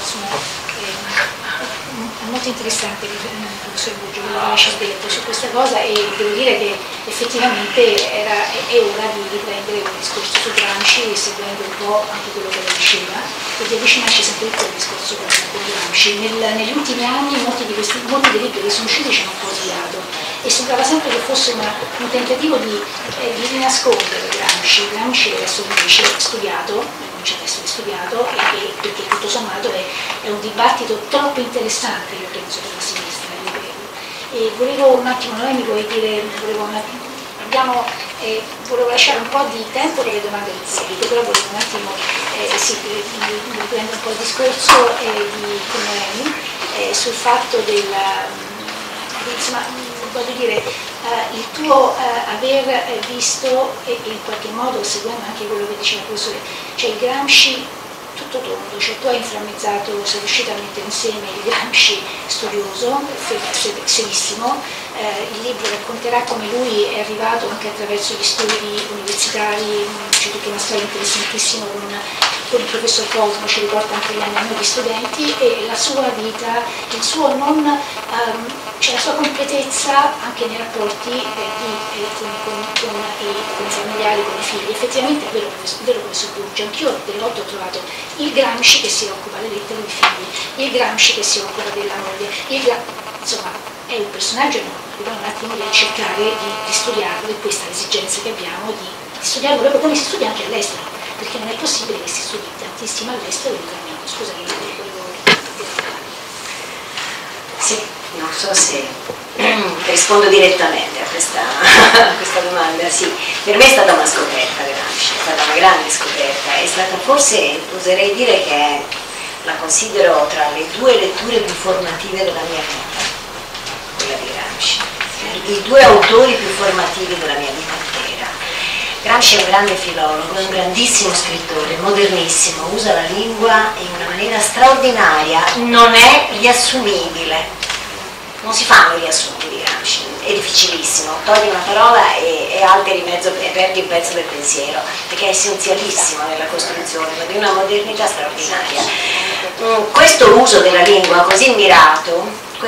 molto interessante il professor Burgio quello che ci ha detto su questa cosa, e devo dire che effettivamente è ora di riprendere un discorso su Gramsci, seguendo un po' anche quello che lei diceva, e di avvicinarci sempre più al discorso con Gramsci. Negli ultimi anni molti dei libri che sono usciti ci hanno un po' sbagliato, e sembrava sempre che fosse un tentativo di rinascondere Gramsci. Gramsci deve essere invece studiato, comincia ad essere studiato, perché tutto sommato è un dibattito troppo interessante, io penso, per la sinistra, e volevo un attimo, lei mi vuoi dire, volevo lasciare un po' di tempo per le domande del pubblico, però volevo un attimo riprendere un po' il discorso con Noemi sul fatto insomma, voglio dire, il tuo aver visto e in qualche modo, seguendo anche quello che diceva il professore, cioè il Gramsci tutto tondo, cioè tu hai inframmezzato, sei riuscita a mettere insieme il Gramsci studioso, serissimo, il libro racconterà come lui è arrivato anche attraverso gli studi universitari, c'è tutta una storia interessantissima con il professor Cosmo, ci riporta anche gli anni a noi di studenti, e la sua vita, il suo cioè la sua completezza anche nei rapporti con i familiari, con i figli. Effettivamente è vero professor Burgio, anch'io delle volte ho trovato il Gramsci che si occupa delle lettere dei figli, il Gramsci che si occupa della moglie, insomma è un personaggio enorme, dobbiamo un attimo cercare di studiarlo, e questa è l'esigenza che abbiamo di studiarlo proprio come si studia anche all'estero, perché non è possibile che si studi tantissimo all'estero e non. Scusa che volevo Sì, non so se rispondo direttamente a questa domanda. Sì, per me è stata una scoperta Gramsci, è stata una grande scoperta, è stata forse, oserei dire che la considero tra le due letture più formative della mia vita, quella di Gramsci, i due autori più formativi della mia vita intera. Gramsci è un grande filologo, è un grandissimo scrittore, modernissimo, usa la lingua in una maniera straordinaria, non è riassumibile, non si fanno riassumi di Gramsci, è difficilissimo, togli una parola e alteri mezzo, e perdi un pezzo del pensiero, perché è essenzialissimo nella costruzione, di una modernità straordinaria. Questo uso della lingua così mirato,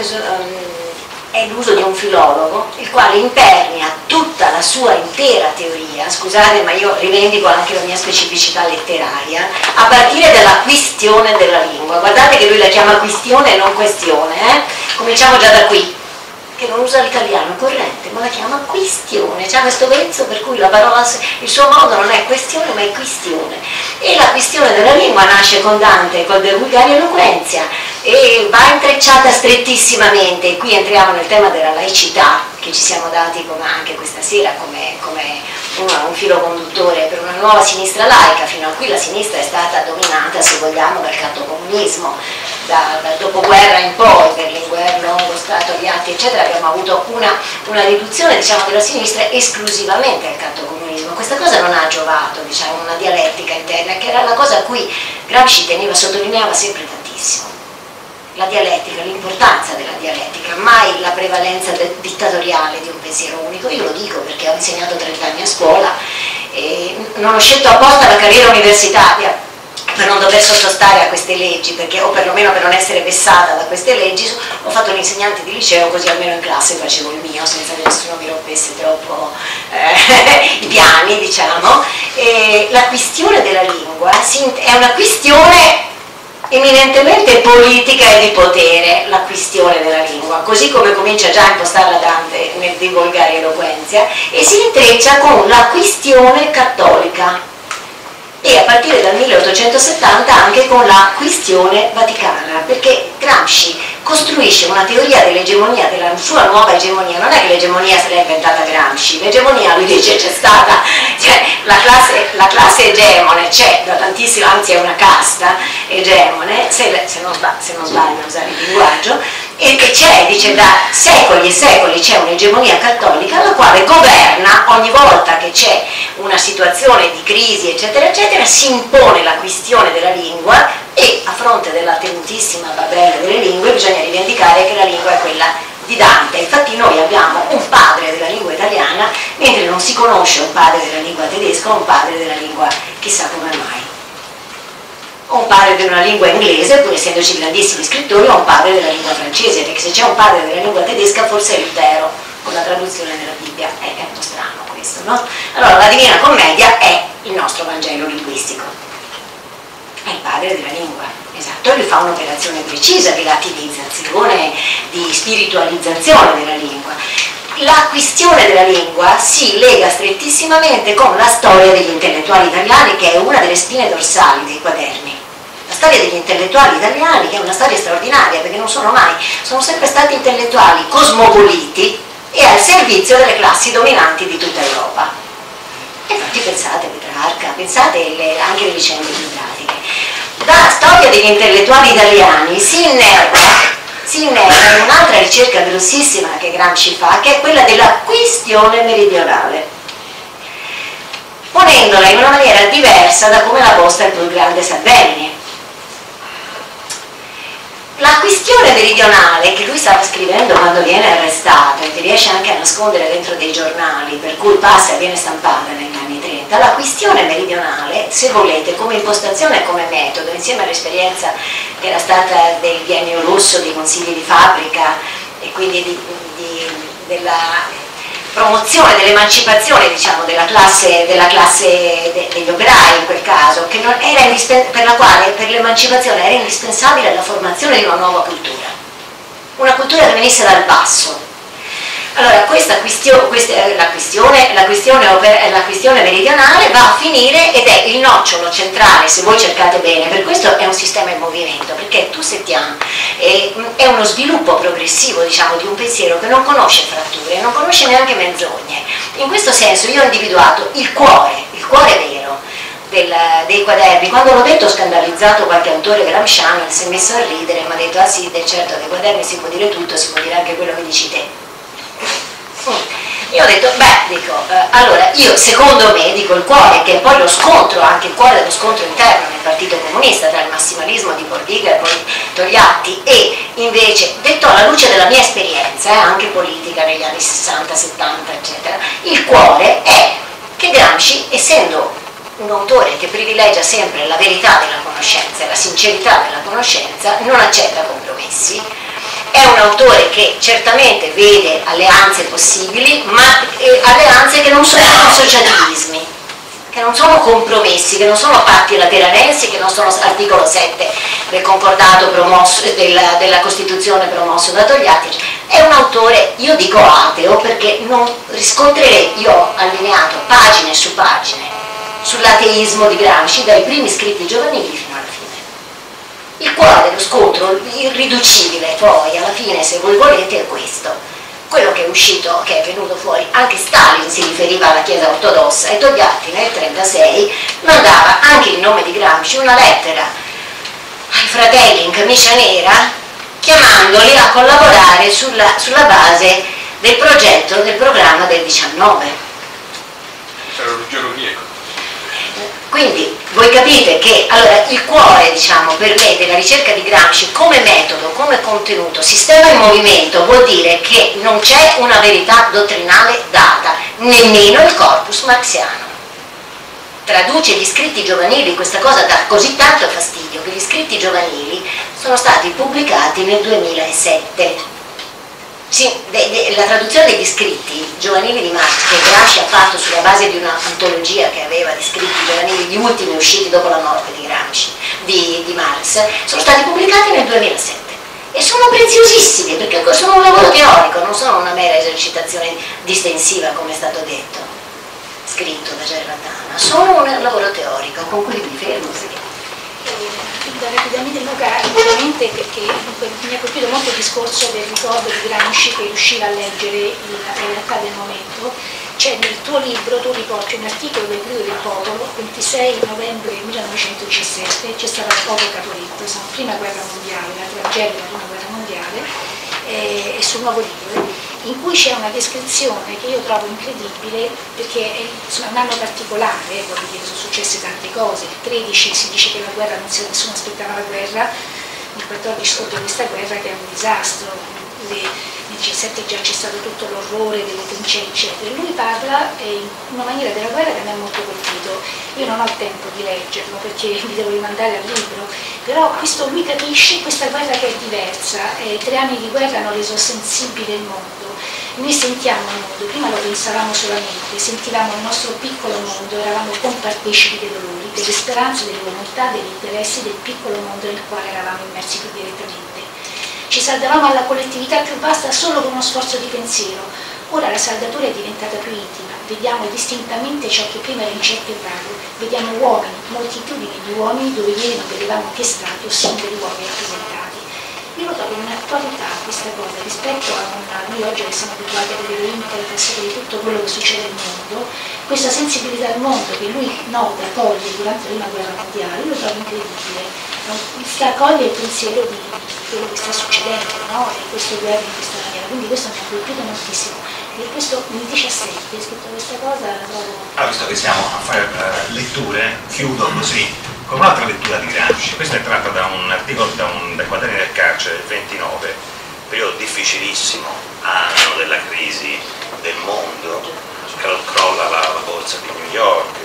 è l'uso di un filologo, il quale impernia tutta la sua intera teoria, scusate ma io rivendico anche la mia specificità letteraria, a partire dalla quistione della lingua. Guardate che lui la chiama quistione e non questione, cominciamo già da qui, che non usa l'italiano corrente, ma la chiama quistione, c'è questo vezzo per cui la parola, il suo modo non è questione ma è quistione, e la questione della lingua nasce con Dante e col De Vulgari Eloquentia e va intrecciata strettissimamente, e qui entriamo nel tema della laicità che ci siamo dati anche questa sera come un filo conduttore per una nuova sinistra laica. Fino a qui la sinistra è stata dominata, se vogliamo, dal cattocomunismo, dal dopoguerra in poi, Berlinguer, Longo, Stato, Viatti, eccetera, abbiamo avuto una riduzione, diciamo, della sinistra esclusivamente al cattocomunismo. Questa cosa non ha giovato, diciamo, una dialettica interna, che era la cosa a cui Gramsci sottolineava sempre tantissimo. La dialettica, l'importanza della dialettica, mai la prevalenza dittatoriale di un pensiero unico. Io lo dico perché ho insegnato 30 anni a scuola e non ho scelto apposta la carriera universitaria per non dover sottostare a queste leggi, perché, o perlomeno per non essere vessata da queste leggi. Ho fatto l'insegnante di liceo, così almeno in classe facevo il mio senza che nessuno mi rompesse troppo i piani, diciamo. E la questione della lingua è una questione eminentemente politica e di potere, la questione della lingua, così come comincia già a impostarla Dante nel De Vulgari Eloquentia, e si intreccia con la questione cattolica, e a partire dal 1870 anche con la questione vaticana, perché Gramsci costruisce una teoria dell'egemonia, della sua nuova egemonia. Non è che l'egemonia se l'ha inventata Gramsci, l'egemonia, lui dice, c'è stata, cioè, la classe egemone c'è da tantissimo, anzi è una casta egemone, se non sbaglio a usare il linguaggio, e che c'è, dice, da secoli e secoli c'è un'egemonia cattolica la quale governa ogni volta che c'è una situazione di crisi eccetera eccetera, si impone la questione della lingua e a fronte della tenutissima Babele delle lingue bisogna rivendicare che la lingua è quella di Dante. Infatti noi abbiamo un padre della lingua italiana mentre non si conosce un padre della lingua tedesca o un padre della lingua chissà come mai, o un padre di una lingua inglese, pur essendoci grandissimi scrittori, o un padre della lingua francese, perché se c'è un padre della lingua tedesca forse è Lutero con la traduzione della Bibbia. È un po' strano questo, no? Allora la Divina Commedia è il nostro Vangelo linguistico, è il padre della lingua, esatto, e lui fa un'operazione precisa di latinizzazione, di spiritualizzazione della lingua. La questione della lingua si lega strettissimamente con la storia degli intellettuali italiani, che è una delle spine dorsali dei quaderni. La storia degli intellettuali italiani, che è una storia straordinaria, perché non sono sempre stati intellettuali cosmopoliti e al servizio delle classi dominanti di tutta Europa. E infatti pensate Petrarca, pensate anche le vicende biografiche. Dalla storia degli intellettuali italiani si innerva un'altra ricerca grossissima che Gramsci fa, che è quella della questione meridionale, ponendola in una maniera diversa da come la posta il più grande Salvemini. La questione meridionale che lui stava scrivendo quando viene arrestato e che riesce anche a nascondere dentro dei giornali, per cui passa e viene stampata negli anni 30, la questione meridionale, se volete, come impostazione e come metodo, insieme all'esperienza che era stata del biennio russo, dei consigli di fabbrica e quindi della promozione dell'emancipazione, diciamo, della classe degli operai in quel caso, che non era per la quale per l'emancipazione era indispensabile la formazione di una nuova cultura, una cultura che venisse dal basso. Allora la questione meridionale va a finire ed è il nocciolo centrale, se voi cercate bene, per questo è un sistema in movimento, perché tu sentiamo è uno sviluppo progressivo, diciamo, di un pensiero che non conosce fratture, non conosce neanche menzogne. In questo senso io ho individuato il cuore vero dei quaderni. Quando l'ho detto ho scandalizzato qualche autore gramsciano, si è messo a ridere e mi ha detto: ah sì, certo, dei quaderni si può dire tutto, si può dire anche quello che dici te. Io ho detto, allora io secondo me dico il cuore, che è poi lo scontro, anche il cuore dello scontro interno nel Partito Comunista tra il massimalismo di Bordiga e poi Togliatti, e invece, detto alla luce della mia esperienza, anche politica negli anni 60, 70 eccetera, il cuore è che Gramsci, essendo un autore che privilegia sempre la verità della conoscenza e la sincerità della conoscenza, non accetta compromessi. È un autore che certamente vede alleanze possibili, ma alleanze che non sono associativismi, che non sono compromessi, che non sono patti lateranensi, che non sono articolo 7 del concordato promosso, della Costituzione promosso da Togliatti. È un autore, io dico ateo, perché non riscontrerei, io ho allineato pagine su pagine sull'ateismo di Gramsci dai primi scritti giovanili fino alla fine. Il cuore dello scontro irriducibile poi alla fine, se voi volete, è questo. Quello che è uscito, che è venuto fuori, anche Stalin si riferiva alla Chiesa ortodossa e Togliatti nel 1936 mandava anche in nome di Gramsci una lettera ai fratelli in camicia nera chiamandoli a collaborare sulla base del progetto, del programma del 19. Era Ruggero Grieco. Quindi voi capite che allora, il cuore, diciamo, per me della ricerca di Gramsci come metodo, come contenuto, sistema in movimento, vuol dire che non c'è una verità dottrinale data, nemmeno il corpus marxiano. Traduce gli scritti giovanili, questa cosa dà così tanto fastidio che gli scritti giovanili sono stati pubblicati nel 2007. Sì, la traduzione degli scritti giovanili di Marx, che Gramsci ha fatto sulla base di un'antologia che aveva di scritti giovanili, gli ultimi usciti dopo la morte di Gramsci, di Marx, sono stati pubblicati nel 2007 e sono preziosissimi perché sono un lavoro teorico, non sono una mera esercitazione distensiva come è stato detto, scritto da Gervatana, sono un lavoro teorico con cui mi fermo. Rapidamente perché mi ha colpito molto il discorso del ricordo di Gramsci che riusciva a leggere la realtà del momento. C'è nel tuo libro, tu riporti un articolo del Grido del Popolo, 26 novembre 1917, c'è stato poco Caporetto, insomma, prima guerra mondiale, la tragedia della prima guerra mondiale, e sul nuovo libro, in cui c'è una descrizione che io trovo incredibile, perché è insomma, un anno particolare, voglio dire, sono successe tante cose. Il 13 si dice che la guerra, nessuno aspettava la guerra, il 14 scoppia questa guerra che è un disastro, nel 17 già c'è stato tutto l'orrore delle trincee eccetera. Lui parla in una maniera della guerra che mi ha molto colpito. Io non ho tempo di leggerlo perché mi devo rimandare al libro, però lui capisce questa guerra che è diversa, 3 anni di guerra hanno reso sensibile il mondo. Noi sentiamo il mondo, prima lo pensavamo solamente, sentivamo il nostro piccolo mondo, eravamo compartecipi dei dolori, delle speranze, delle volontà, degli interessi del piccolo mondo nel quale eravamo immersi più direttamente. Ci saldavamo alla collettività più vasta solo con uno sforzo di pensiero. Ora la saldatura è diventata più intima, vediamo distintamente ciò che prima era incerto e vago, vediamo uomini, moltitudini di uomini dove ieri non vedevamo che stati o singoli uomini rappresentati. Io lo trovo un'attualità questa cosa rispetto a noi oggi che siamo abituati a vedere internet, a sapere tutto quello che succede nel mondo, questa sensibilità al mondo che lui nota, coglie durante la prima guerra mondiale, io lo trovo incredibile. Coglie il pensiero di quello che sta succedendo, no? E questo guerra in questa maniera, quindi questo mi ha colpito moltissimo. E questo nel 17 hai scritto questa cosa, la trovo... Visto che siamo a fare letture, chiudo così con un'altra lettura di Gramsci. Questa è tratta da un articolo dai Quaderni del Carcere del 29, periodo difficilissimo, anno della crisi del mondo, crolla la borsa di New York,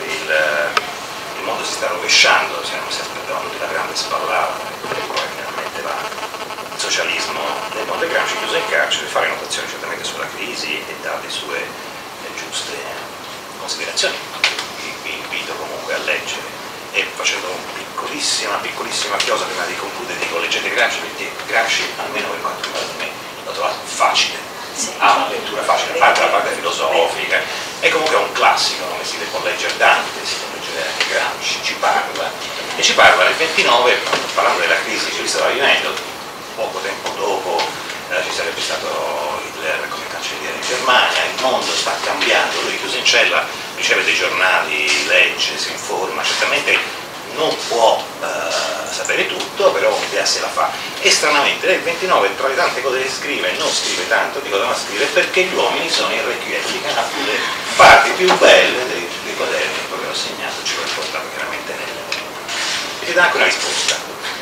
il mondo si sta rovesciando, si aspettavano tutti la grande spallata, e poi finalmente il socialismo del mondo. E Gramsci chiuso in carcere, fa le notazioni certamente sulla crisi e dà le sue giuste considerazioni. Vi invito comunque a leggere. E facendo una piccolissima chiosa prima di concludere, dico leggete Gramsci, perché Gramsci, almeno per quanto riguarda me, l'ho trovato facile, ha una lettura facile, a parte la parte filosofica, e comunque è un classico, come si può leggere Dante, si può leggere anche Gramsci, ci parla nel 29, parlando della crisi che lui stava vivendo, poco tempo dopo ci sarebbe stato Hitler come cancelliere in Germania, il mondo sta cambiando, lui chiuso in cella riceve dei giornali, legge, si informa, certamente non può sapere tutto, però un'idea se la fa. E stranamente nel 29 tra le tante cose che scrive, non scrive tanto di cosa ma scrive perché gli uomini sono irrequieti, che è una delle parti più belle dei quaderni che poi ho segnato, ci l'ho riportato chiaramente e ti dà anche una risposta.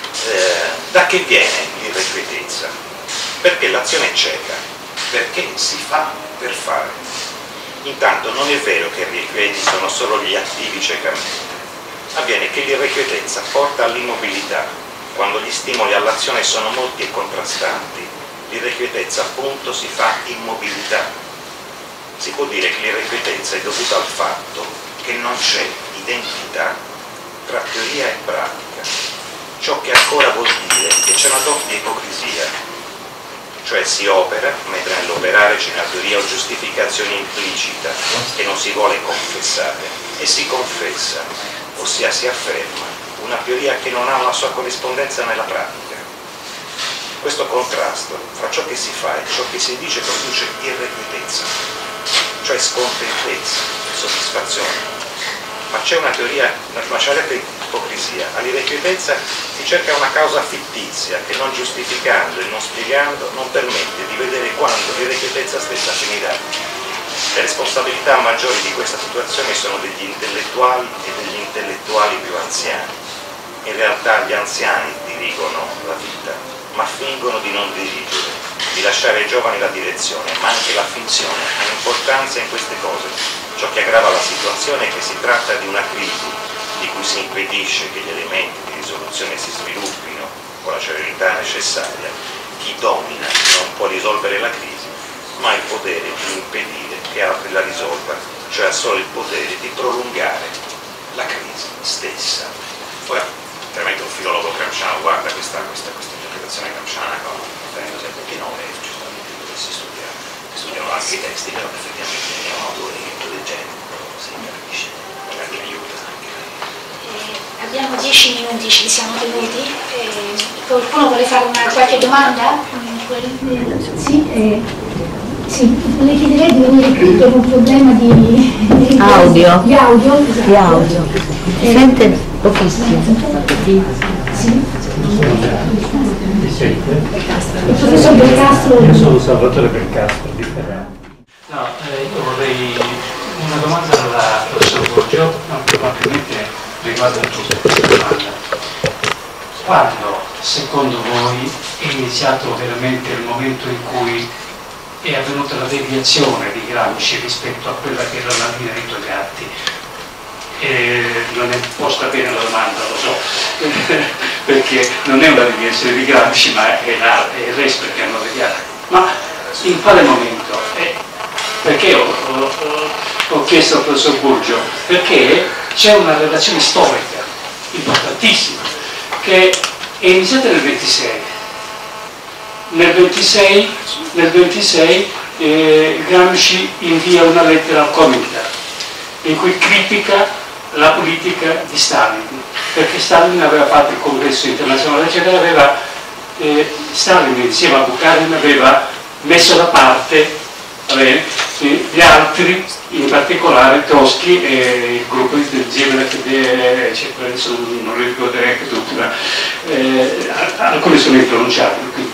Da che viene l'irrequietezza? Perché l'azione è cieca, perché si fa per fare. Intanto non è vero che i irrequieti sono solo gli attivi ciecamente. Avviene che l'irrequietezza porta all'immobilità. Quando gli stimoli all'azione sono molti e contrastanti, l'irrequietezza appunto si fa immobilità. Si può dire che l'irrequietezza è dovuta al fatto che non c'è identità tra teoria e pratica. Ciò che ancora vuol dire che c'è una doppia ipocrisia. Cioè si opera, mentre nell'operare c'è una teoria o giustificazione implicita che non si vuole confessare, e si confessa, ossia si afferma, una teoria che non ha una sua corrispondenza nella pratica. Questo contrasto fra ciò che si fa e ciò che si dice produce irrequietezza, cioè scontentezza, soddisfazione. Ma c'è una teoria, ma c'è anche ipocrisia. All'irrequietezza si cerca una causa fittizia che, non giustificando e non spiegando, non permette di vedere quando l'irrequietezza stessa finirà. Le responsabilità maggiori di questa situazione sono degli intellettuali e degli intellettuali più anziani. In realtà gli anziani dirigono la vita, ma fingono di non dirigere, di lasciare ai giovani la direzione, ma anche la finzione ha importanza in queste cose. Ciò che aggrava la situazione è che si tratta di una crisi di cui si impedisce che gli elementi di risoluzione si sviluppino con la celerità necessaria. Chi domina non può risolvere la crisi, ma ha il potere di impedire che altri la risolvano, cioè ha solo il potere di prolungare la crisi stessa. Ora, chiaramente un filologo gramsciano guarda questa interpretazione gramsciana con riferendosi al 29 e giustamente dove si studiano anche i testi, però effettivamente è un autore del genere, si capisce, magari mi aiuta anche. Abbiamo 10 minuti, ci siamo tenuti. Qualcuno vuole fare qualche domanda? Sì, sì, le chiederei di venire qui per un problema di audio. Di audio, esatto. Di audio. Si sente pochissimo. Sì. Il professor Belcastro. Io sono Salvatore Belcastro di Ferrara. No, io vorrei una domanda al professor Burgio, probabilmente riguarda tutte questa domanda. Quando, secondo voi, è iniziato veramente il momento in cui è avvenuta la deviazione di Gramsci rispetto a quella che era la linea di Togliatti? Non è posta bene la domanda, lo so, perché non è una deviazione di Gramsci, ma è il resto che hanno deviato. Ma in quale momento? Perché ho chiesto al professor Burgio? Perché c'è una relazione storica importantissima che è iniziata nel 26. Nel 26 Gramsci invia una lettera al Comintern in cui critica la politica di Stalin, perché Stalin aveva fatto il congresso internazionale, eccetera, Stalin insieme a Bukharin aveva messo da parte gli altri, in particolare Trotsky e il gruppo del GMFD, eccetera, adesso non li ricordo neanche tutti, ma alcuni sono impronunciabili.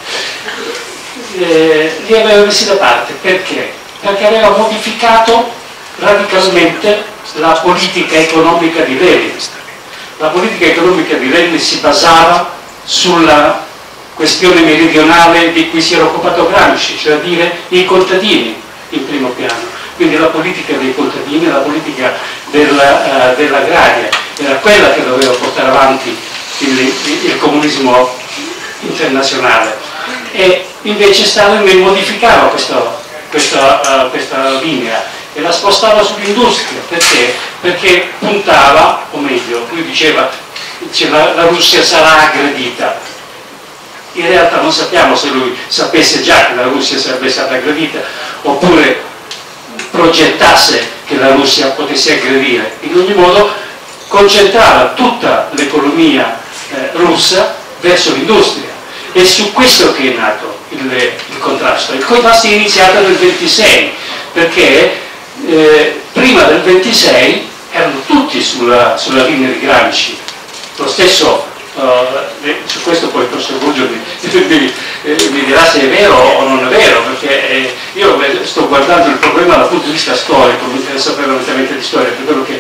Li aveva messi da parte perché? Perché aveva modificato radicalmente la politica economica di Lenin. La politica economica di Lenin si basava sulla questione meridionale di cui si era occupato Gramsci, cioè a dire i contadini in primo piano. Quindi la politica dei contadini, la politica dell'agraria, era quella che doveva portare avanti il comunismo internazionale. E invece Stalin modificava questa linea e la spostava sull'industria. Perché? Perché puntava, o meglio, lui diceva la Russia sarà aggredita. In realtà non sappiamo se lui sapesse già che la Russia sarebbe stata aggredita oppure progettasse che la Russia potesse aggredire. In ogni modo concentrava tutta l'economia russa verso l'industria. È su questo che è nato il contrasto. Il contrasto è iniziato nel 26, perché prima del 26 erano tutti sulla linea di Gramsci. Lo stesso, su questo poi il professor Burgio mi dirà se è vero o non è vero, perché io sto guardando il problema dal punto di vista storico, mi interessa prevalentemente di storia, per quello che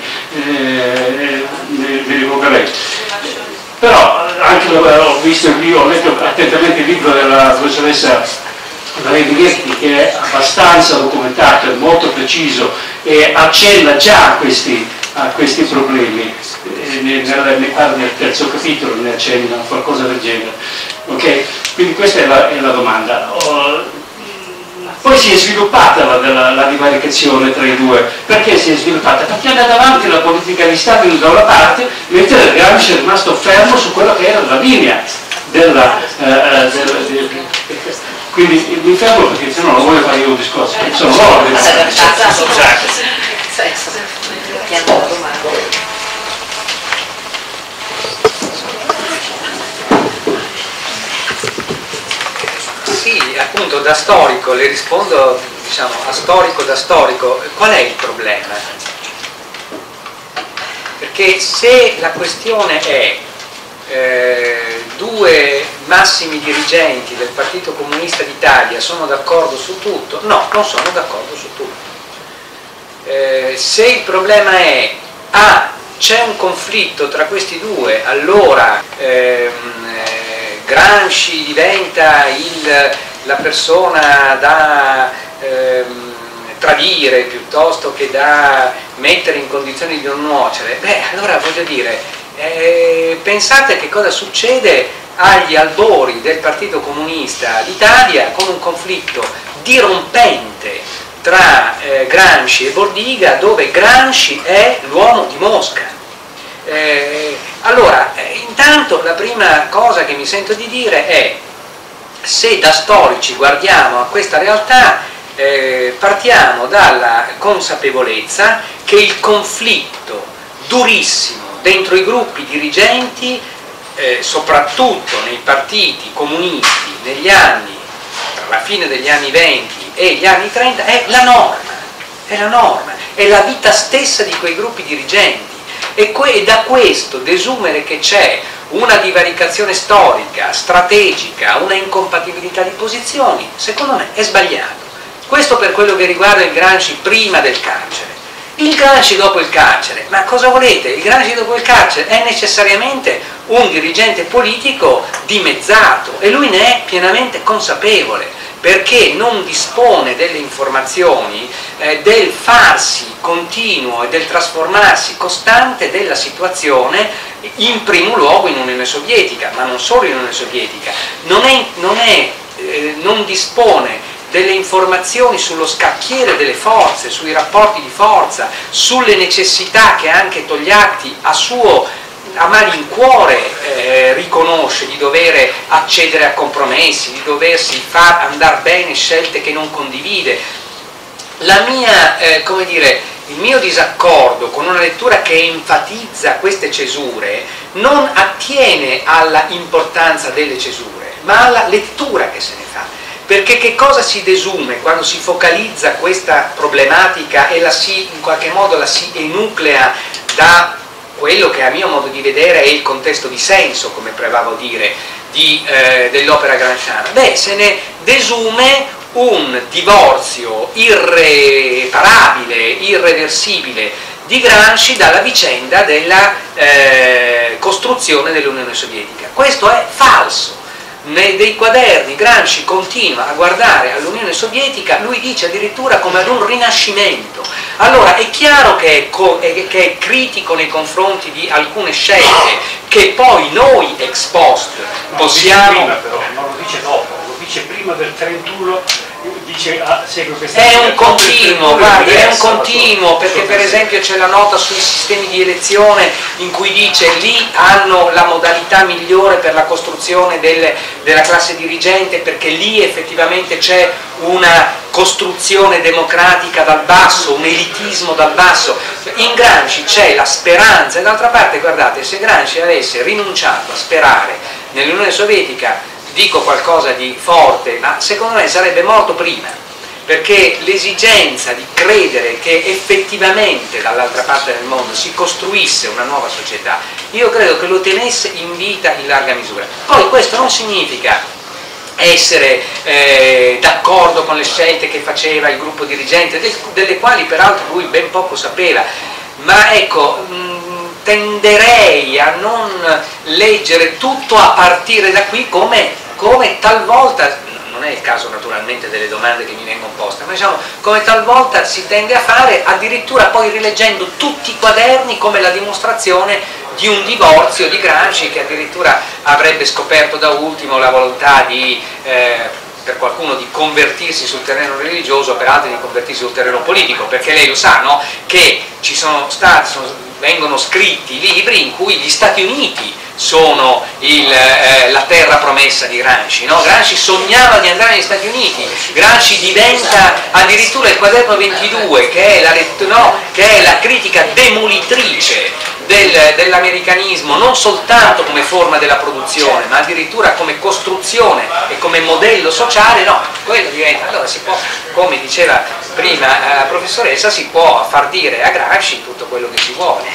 mi rivolgo a lei. Però anche ho letto attentamente il libro della professoressa Valeria Vignetti, che è abbastanza documentato, è molto preciso e accenna già a questi problemi, ne parla nel terzo capitolo, ne accenna qualcosa del genere. Okay? Quindi questa è la domanda. Poi si è sviluppata la divaricazione tra i due. Perché si è sviluppata? Perché è andata avanti la politica di Stalin da una parte, mentre Gramsci è rimasto fermo su quella che era la linea quindi mi fermo perché se no non voglio fare io un discorso, sono loro che Sì, appunto da storico, le rispondo, diciamo, a storico da storico, qual è il problema? Perché se la questione è due massimi dirigenti del Partito Comunista d'Italia sono d'accordo su tutto, no, non sono d'accordo su tutto. Se il problema è c'è un conflitto tra questi due, allora Gramsci diventa la persona da tradire piuttosto che da mettere in condizioni di non nuocere, allora voglio dire, pensate che cosa succede agli albori del Partito Comunista d'Italia con un conflitto dirompente tra Gramsci e Bordiga, dove Gramsci è l'uomo di Mosca. Allora, intanto la prima cosa che mi sento di dire è: se da storici guardiamo a questa realtà, partiamo dalla consapevolezza che il conflitto durissimo dentro i gruppi dirigenti, soprattutto nei partiti comunisti negli anni, tra la fine degli anni 20 e gli anni 30, è la norma, è la vita stessa di quei gruppi dirigenti. E da questo desumere che c'è una divaricazione storica, strategica, una incompatibilità di posizioni, secondo me è sbagliato. Questo per quello che riguarda il Gramsci prima del carcere. Il Gramsci dopo il carcere, ma cosa volete? Il Gramsci dopo il carcere è necessariamente un dirigente politico dimezzato e lui ne è pienamente consapevole, perché non dispone delle informazioni del farsi continuo e del trasformarsi costante della situazione, in primo luogo in Unione Sovietica, ma non solo in Unione Sovietica. Non dispone delle informazioni sullo scacchiere delle forze, sui rapporti di forza, sulle necessità che anche Togliatti a malincuore riconosce di dover accedere a compromessi, di doversi far andare bene scelte che non condivide. Il mio disaccordo con una lettura che enfatizza queste cesure non attiene alla importanza delle cesure, ma alla lettura che se ne fa. Perché che cosa si desume quando si focalizza questa problematica e in qualche modo la si enuclea da quello che a mio modo di vedere è il contesto di senso, come provavo a dire, dell'opera gramsciana? Beh, se ne desume un divorzio irreparabile, irreversibile di Gramsci dalla vicenda della costruzione dell'Unione Sovietica. Questo è falso. Nei dei quaderni Gramsci continua a guardare all'Unione Sovietica, lui dice addirittura come ad un rinascimento. Allora è chiaro che è critico nei confronti di alcune scelte che poi noi ex post possiamo... Non lo dice prima però, non lo dice dopo, lo dice prima del 31, dice segue questa... È un continuo, guardi, è un continuo, perché per esempio c'è la nota sui sistemi di elezione in cui dice lì hanno la modalità migliore per la costruzione della classe dirigente, perché lì effettivamente c'è una costruzione democratica dal basso, un elitismo dal basso. In Gramsci c'è la speranza, e d'altra parte guardate, se Gramsci avesse rinunciato a sperare nell'Unione Sovietica, dico qualcosa di forte, ma secondo me sarebbe morto prima, perché l'esigenza di credere che effettivamente dall'altra parte del mondo si costruisse una nuova società, io credo che lo tenesse in vita in larga misura. Poi questo non significa essere d'accordo con le scelte che faceva il gruppo dirigente, delle quali peraltro lui ben poco sapeva, ma ecco, tenderei a non leggere tutto a partire da qui come talvolta, non è il caso naturalmente delle domande che mi vengono poste, ma diciamo come talvolta si tende a fare, addirittura poi rileggendo tutti i quaderni come la dimostrazione di un divorzio di Gramsci, che addirittura avrebbe scoperto da ultimo la volontà per qualcuno di convertirsi sul terreno religioso, per altri di convertirsi sul terreno politico, perché lei lo sa, no? Che vengono scritti libri in cui gli Stati Uniti sono la terra promessa di Gramsci, no? Gramsci sognava di andare negli Stati Uniti, Gramsci diventa addirittura il quaderno 22, che è la critica demolitrice dell'americanismo, non soltanto come forma della produzione, ma addirittura come costruzione e come modello sociale. No, quello diventa, allora si può, come diceva prima la professoressa, si può far dire a Gramsci tutto quello che si vuole.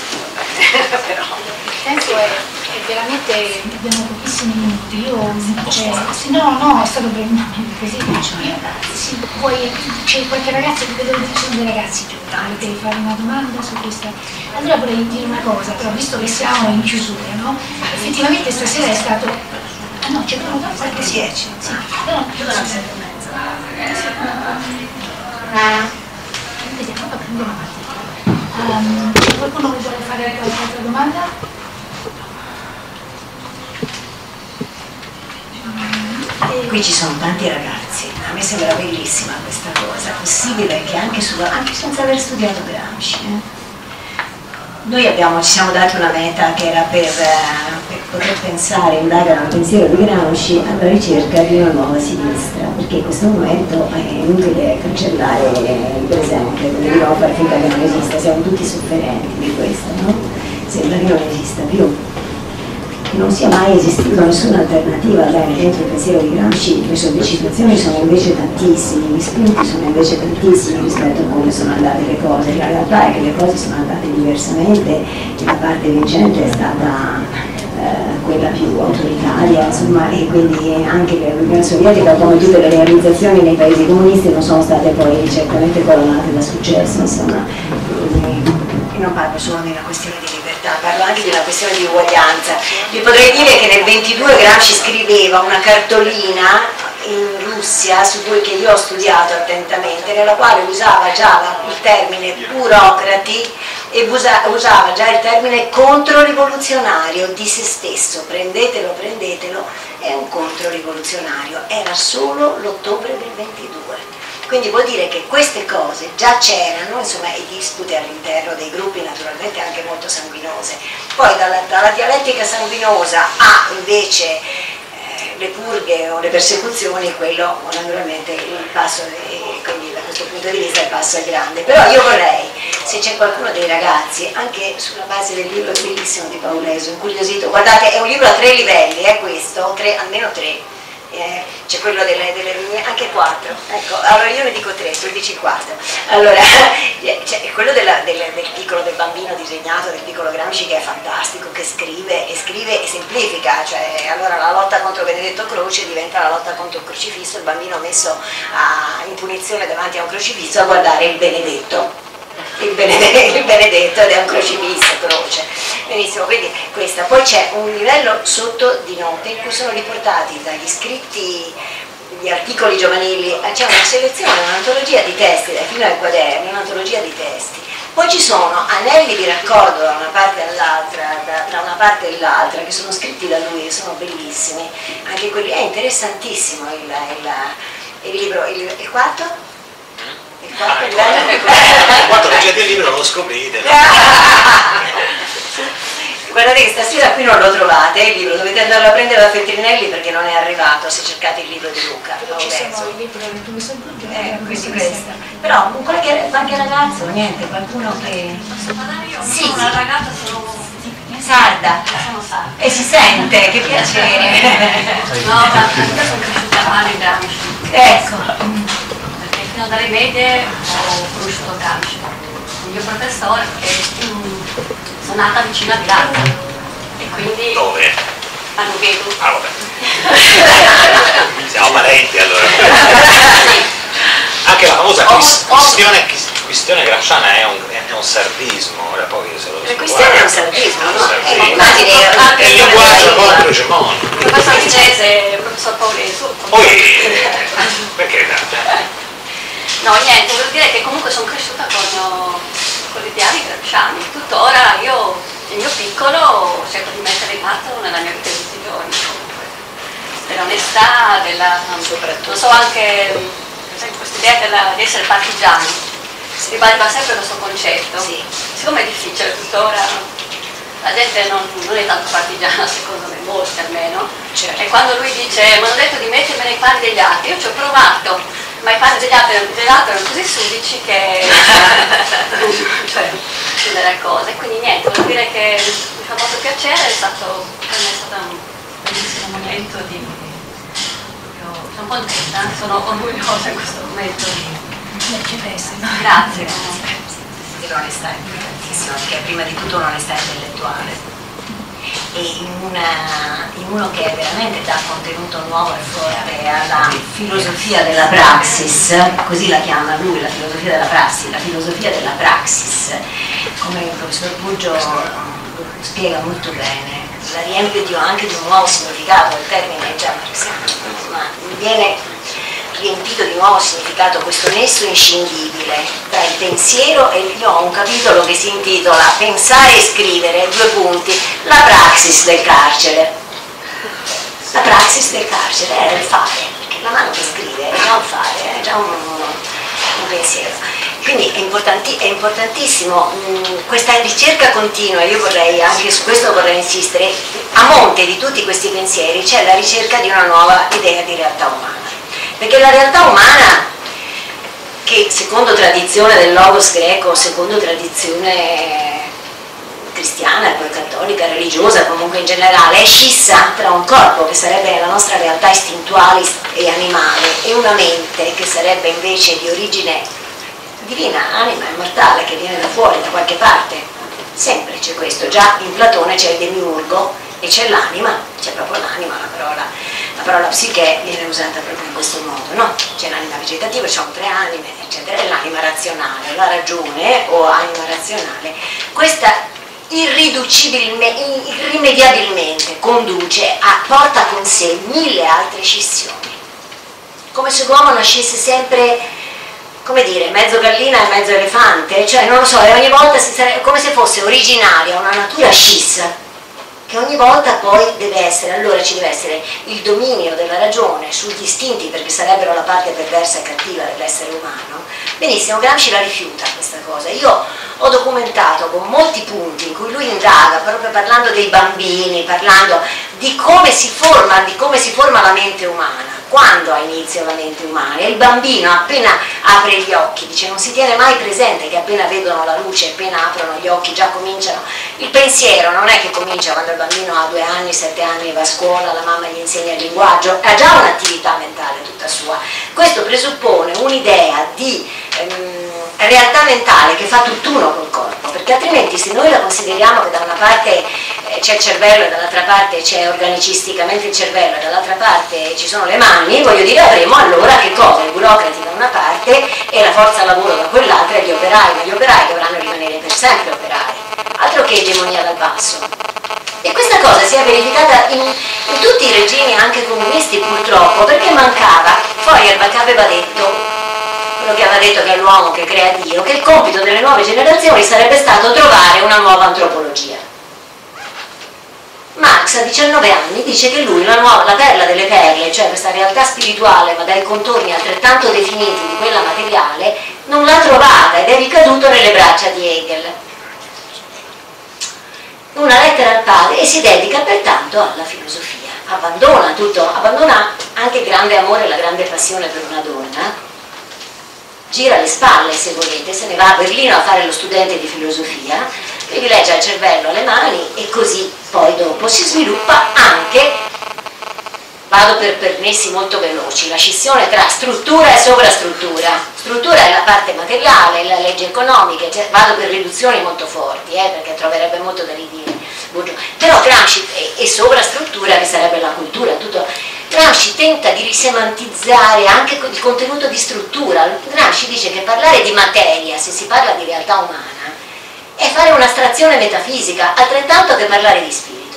Però il tempo è veramente, abbiamo pochissimi minuti, no, è stato brevemente così. C'è qualche ragazzo che vedo che ci sono dei ragazzi giù, volete fare una domanda su questa? Allora vorrei dire una cosa, però visto che siamo in chiusura, no? Effettivamente stasera è stato... Ah no, c'è proprio qualche 10. Sì. No, vediamo, prendiamo avanti. Qualcuno vuole fare qualche altra domanda? Qui ci sono tanti ragazzi, a me sembra bellissima questa cosa, possibile che anche senza aver studiato Gramsci. Noi ci siamo dati una meta che era per poter pensare, indagare al pensiero di Gramsci alla ricerca di una nuova sinistra, perché in questo momento è inutile cancellare il presente, quindi dobbiamo fare finta che non esista, siamo tutti sofferenti di questo, no? sembra che non esista più, che non sia mai esistita nessuna alternativa a dare dentro il pensiero di Gramsci. Le sollecitazioni sono invece tantissime, gli spunti sono invece tantissimi rispetto a come sono andate le cose. La realtà è che le cose sono andate diversamente e la parte vincente è stata quella più autoritaria, insomma, e quindi anche l'Unione Sovietica, come tutte le realizzazioni nei paesi comunisti, non sono state poi certamente coronate da successo, insomma. E non parlo solo di una questione di libertà, parlo anche di una questione di uguaglianza. Vi potrei dire che nel 22 Gramsci scriveva una cartolina in Russia, che io ho studiato attentamente, nella quale usava già il termine burocrati e usava già il termine controrivoluzionario di se stesso. Prendetelo, prendetelo, è un controrivoluzionario. Era solo l'ottobre del 22. Quindi vuol dire che queste cose già c'erano, insomma, e dispute all'interno dei gruppi naturalmente anche molto sanguinose. Poi dalla dialettica sanguinosa a invece le purghe o le persecuzioni, quello naturalmente il passo, quindi da questo punto di vista il passo è grande. Però io vorrei, se c'è qualcuno dei ragazzi, anche sulla base del libro bellissimo di Pauleso, incuriosito, guardate, è un libro a 3 livelli, questo, almeno 3. C'è quello anche 4, ecco, allora io ne dico 3, tu dici 4. Allora, c'è quello del piccolo, del bambino disegnato, del piccolo Gramsci, che è fantastico, che scrive e semplifica, cioè allora la lotta contro Benedetto Croce diventa la lotta contro il crocifisso, il bambino messo in punizione davanti a un crocifisso a guardare il Benedetto. Il Benedetto ed è un crocifisso, croce. Benissimo, quindi questa. Poi c'è un livello sotto di note in cui sono riportati dagli scritti, gli articoli giovanili, c'è una selezione, un'antologia di testi, fino ai quaderni, un'antologia di testi. Poi ci sono anelli di raccordo da una parte all'altra, da una parte all'altra, che sono scritti da lui, sono bellissimi. Anche quelli, è interessantissimo il libro. Il quarto? Il quanto leggete il libro non lo scoprite. Guardate che stasera qui non lo trovate, il libro, dovete andarlo a prendere da Feltrinelli perché non è arrivato, se cercate il libro di Luca. Però ci sono i libri del professor Burgio. Questo. Però qualche ragazzo, niente, qualcuno che... Posso parlare io? Sì, sono una ragazza, sono sarda. Sono sarda. E si sente, che piacere. No, ma io sono cresciuta a mano in Gramsci. Ecco. Fino dalle medie ho conosciuto Gramsci, il mio professore, che sono nata vicino a Milano e quindi... Dove? A Nughedo. Ah, vabbè. Siamo parenti allora. Anche la famosa questione gramsciana è un sardismo, ora poi se lo La questione è un sardismo, no? Immagini, è il linguaggio contro egemonico. Il professor Vicese, il professor Pauleso. Poi, perché No, niente, voglio dire che comunque sono cresciuta con gli ideali gramsciani. Tuttora io, il mio piccolo, cerco di mettere in atto nella mia vita di tutti i giorni, comunque. Dell'onestà, soprattutto. Non so, anche questa idea di essere partigiani. Si ribalta sempre questo concetto. Sì. Siccome è difficile tuttora, la gente non è tanto partigiana, secondo me, molti almeno. Certo. E quando lui dice, mi hanno detto di mettermi nei panni degli altri, io ci ho provato. Ma i panni degli altri erano così sudici che cioè, delle cose, quindi niente, vuol dire che mi fa molto piacere, per me è stato un bellissimo momento sono contenta, sono orgogliosa in questo momento grazie. L'onestà è importantissima, perché prima di tutto un'onestà intellettuale. E in uno che veramente dà contenuto nuovo e forte alla filosofia della praxis, così la chiama lui, la filosofia della praxis, come il professor Burgio spiega molto bene, la riempie anche di un nuovo significato, il termine è già marxiano, ma viene riempito di nuovo significato questo nesso inscindibile tra il pensiero e io ho un capitolo che si intitola Pensare e scrivere, 2 punti, la praxis del carcere. La praxis del carcere era il fare, perché la mano che scrive è già un fare, è già un pensiero. Quindi è importantissimo questa ricerca continua, io vorrei, anche su questo vorrei insistere, a monte di tutti questi pensieri c'è la ricerca di una nuova idea di realtà umana. Perché la realtà umana, che secondo tradizione del logos greco, secondo tradizione cristiana, poi cattolica, religiosa, comunque in generale, è scissa tra un corpo che sarebbe la nostra realtà istintuale e animale e una mente che sarebbe invece di origine divina, anima immortale che viene da fuori, da qualche parte. Sempre c'è questo, già in Platone c'è il demiurgo e c'è l'anima, c'è proprio l'anima, la parola psiche viene usata proprio in questo modo, no? C'è l'anima vegetativa, ci sono 3 anime, eccetera, e l'anima razionale, la ragione o anima razionale. Questa irrimediabilmente porta con sé 1000 altre scissioni, come se l'uomo nascesse sempre, come dire, mezzo gallina e mezzo elefante, cioè non lo so, e ogni volta come se fosse originaria una natura scissa, che ogni volta poi deve essere, allora ci deve essere il dominio della ragione sugli istinti, perché sarebbero la parte perversa e cattiva dell'essere umano. Benissimo, Gramsci la rifiuta questa cosa. Io ho documentato con molti punti in cui lui indaga, proprio parlando dei bambini, parlando di come si forma la mente umana. Quando ha inizio la mente umana? Il bambino appena apre gli occhi, dice, non si tiene mai presente che appena vedono la luce, appena aprono gli occhi già cominciano. Il pensiero non è che comincia quando il bambino ha 2 anni, 7 anni, va a scuola, la mamma gli insegna il linguaggio, ha già un'attività mentale tutta sua. Questo presuppone un'idea di realtà mentale che fa tutt'uno col corpo, perché altrimenti se noi la consideriamo che da una parte c'è il cervello e dall'altra parte c'è organicisticamente il cervello e dall'altra parte ci sono le mani, voglio dire, avremo allora che cosa? I burocrati da una parte e la forza lavoro da quell'altra e gli operai, ma gli operai dovranno rimanere per sempre operai, altro che egemonia dal basso. E questa cosa si è verificata in tutti i regimi, anche comunisti purtroppo, perché mancava, Feuerbach aveva detto, quello che aveva detto che è l'uomo che crea Dio, che il compito delle nuove generazioni sarebbe stato trovare una nuova antropologia. Marx a 19 anni dice che lui la perla delle perle, cioè questa realtà spirituale ma dai contorni altrettanto definiti di quella materiale, non l'ha trovata ed è ricaduto nelle braccia di Hegel. Una lettera al padre e si dedica pertanto alla filosofia. Abbandona anche il grande amore e la grande passione per una donna, gira le spalle se volete, se ne va a Berlino a fare lo studente di filosofia, privilegia il cervello alle mani e così poi dopo si sviluppa anche, vado per permessi molto veloci, la scissione tra struttura e sovrastruttura. Struttura è la parte materiale, la legge economica, cioè vado per riduzioni molto forti, perché troverebbe molto da ridire. Però Gramsci e sovrastruttura, che sarebbe la cultura, tutto. Gramsci tenta di risemantizzare anche il contenuto di struttura. Gramsci dice che parlare di materia, se si parla di realtà umana, è fare un'astrazione metafisica, altrettanto che parlare di spirito.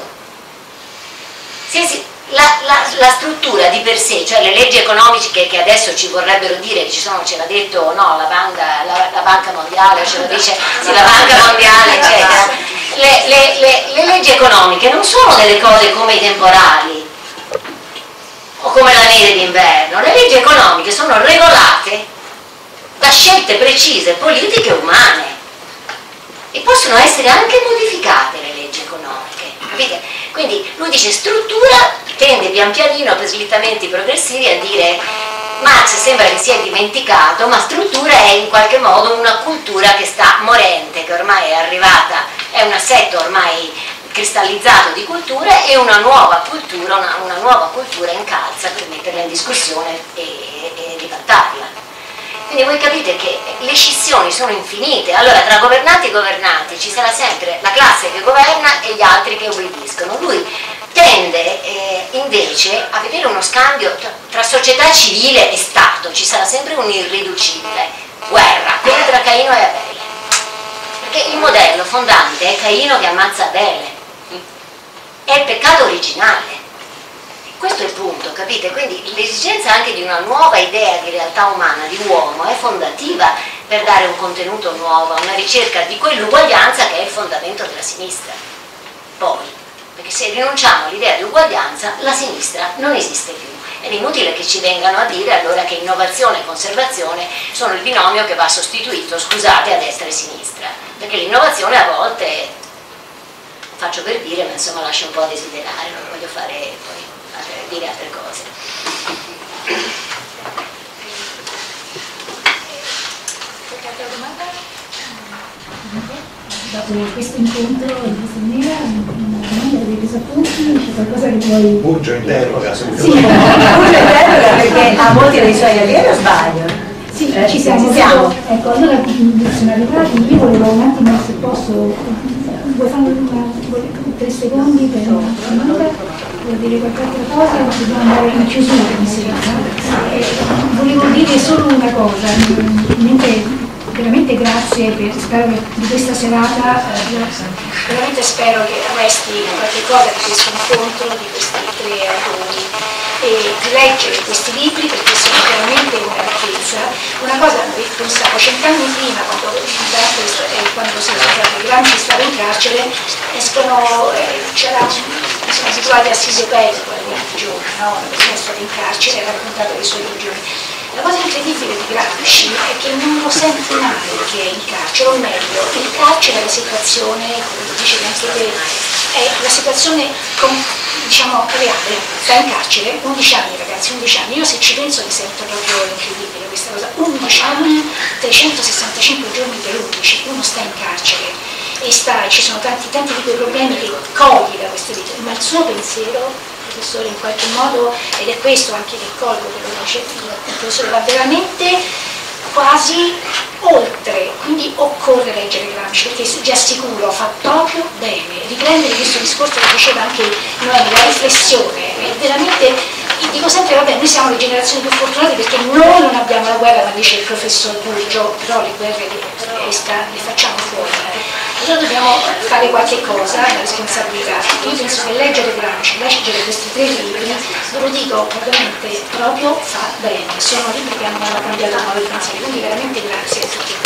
La struttura di per sé, cioè le leggi economiche che adesso ci vorrebbero dire che ci sono, ce l'ha detto no, la Banca Mondiale, ce lo dice sì, la Banca Mondiale, eccetera. Le leggi economiche non sono delle cose come i temporali o come la neve d'inverno. Le leggi economiche sono regolate da scelte precise politiche umane e possono essere anche modificate le leggi economiche, capite? Quindi lui dice struttura, tende pian pianino per slittamenti progressivi a dire Marx sembra che si è dimenticato, ma struttura è in qualche modo una cultura che sta morente, che ormai è arrivata, è un assetto ormai cristallizzato di culture e una nuova cultura incalza per metterla in discussione e ribaltarla. Quindi voi capite che le scissioni sono infinite, allora tra governanti e governati ci sarà sempre la classe che governa e gli altri che obbediscono. Lui tende invece a vedere uno scambio tra società civile e Stato, ci sarà sempre un irriducibile guerra, come tra Caino e Abele, perché il modello fondante è Caino che ammazza Abele, è il peccato originale. Questo è il punto, capite? Quindi l'esigenza anche di una nuova idea di realtà umana, di uomo, è fondativa per dare un contenuto nuovo, una ricerca di quell'uguaglianza che è il fondamento della sinistra. Poi, perché se rinunciamo all'idea di uguaglianza, la sinistra non esiste più. Ed è inutile che ci vengano a dire allora che innovazione e conservazione sono il binomio che va sostituito, scusate, a destra e sinistra. Perché l'innovazione a volte, faccio per dire, ma insomma lascia un po' a desiderare, non voglio fare poi dire altre cose. Qualche altra domanda? partecipato a questo incontro in questa maniera, avete preso appunti, c'è qualcosa che vuoi... Burgio interroga, Sì, Burgio interroga perché ha molti dei suoi allievi, o sbaglio? sì, ci siamo. Ecco, allora sono arrivati, io volevo un attimo, se posso, vuoi fare 3 secondi per una domanda? Vuol dire qualche altra cosa? Dobbiamo andare in chiusura, mi sembra. Volevo dire solo una cosa, veramente grazie per stare di questa serata, veramente spero che resti qualche cosa di questo incontro, di questi 3 autori, e di leggere questi libri perché sono veramente una ricchezza. Una cosa che pensavo 100 anni prima, quando si Gramsci stava in carcere, siamo situati a Sisio Peso qualche giorno, no? Una persona è stata in carcere e ha raccontato le sue ragioni. La cosa incredibile di Gramsci è che non lo senti mai che è in carcere, o meglio, il carcere è la situazione, come dicevi anche te, è la situazione diciamo reale. Sta in carcere 11 anni, ragazzi, 11 anni. Io se ci penso mi sento proprio incredibile questa cosa. 11 anni, 365 giorni per 11, uno sta in carcere e ci sono tanti di quei problemi che cogli da queste vite, ma il suo pensiero, professore, in qualche modo, ed è questo anche che colgo quello che dice il professore, va veramente quasi oltre, quindi occorre leggere Gramsci perché vi assicuro fa proprio bene riprendere questo discorso che diceva anche noi, la riflessione, è veramente. Dico sempre, vabbè, noi siamo le generazioni più fortunate perché noi non abbiamo la guerra, ma dice il professor Burgio, però le guerre le facciamo fuori. Allora dobbiamo fare qualche cosa, la responsabilità. Io penso che leggere Gramsci, leggere questi 3 libri, ve lo dico veramente, proprio fa bene. Sono libri che hanno cambiato il modo di pensare, quindi veramente grazie a tutti.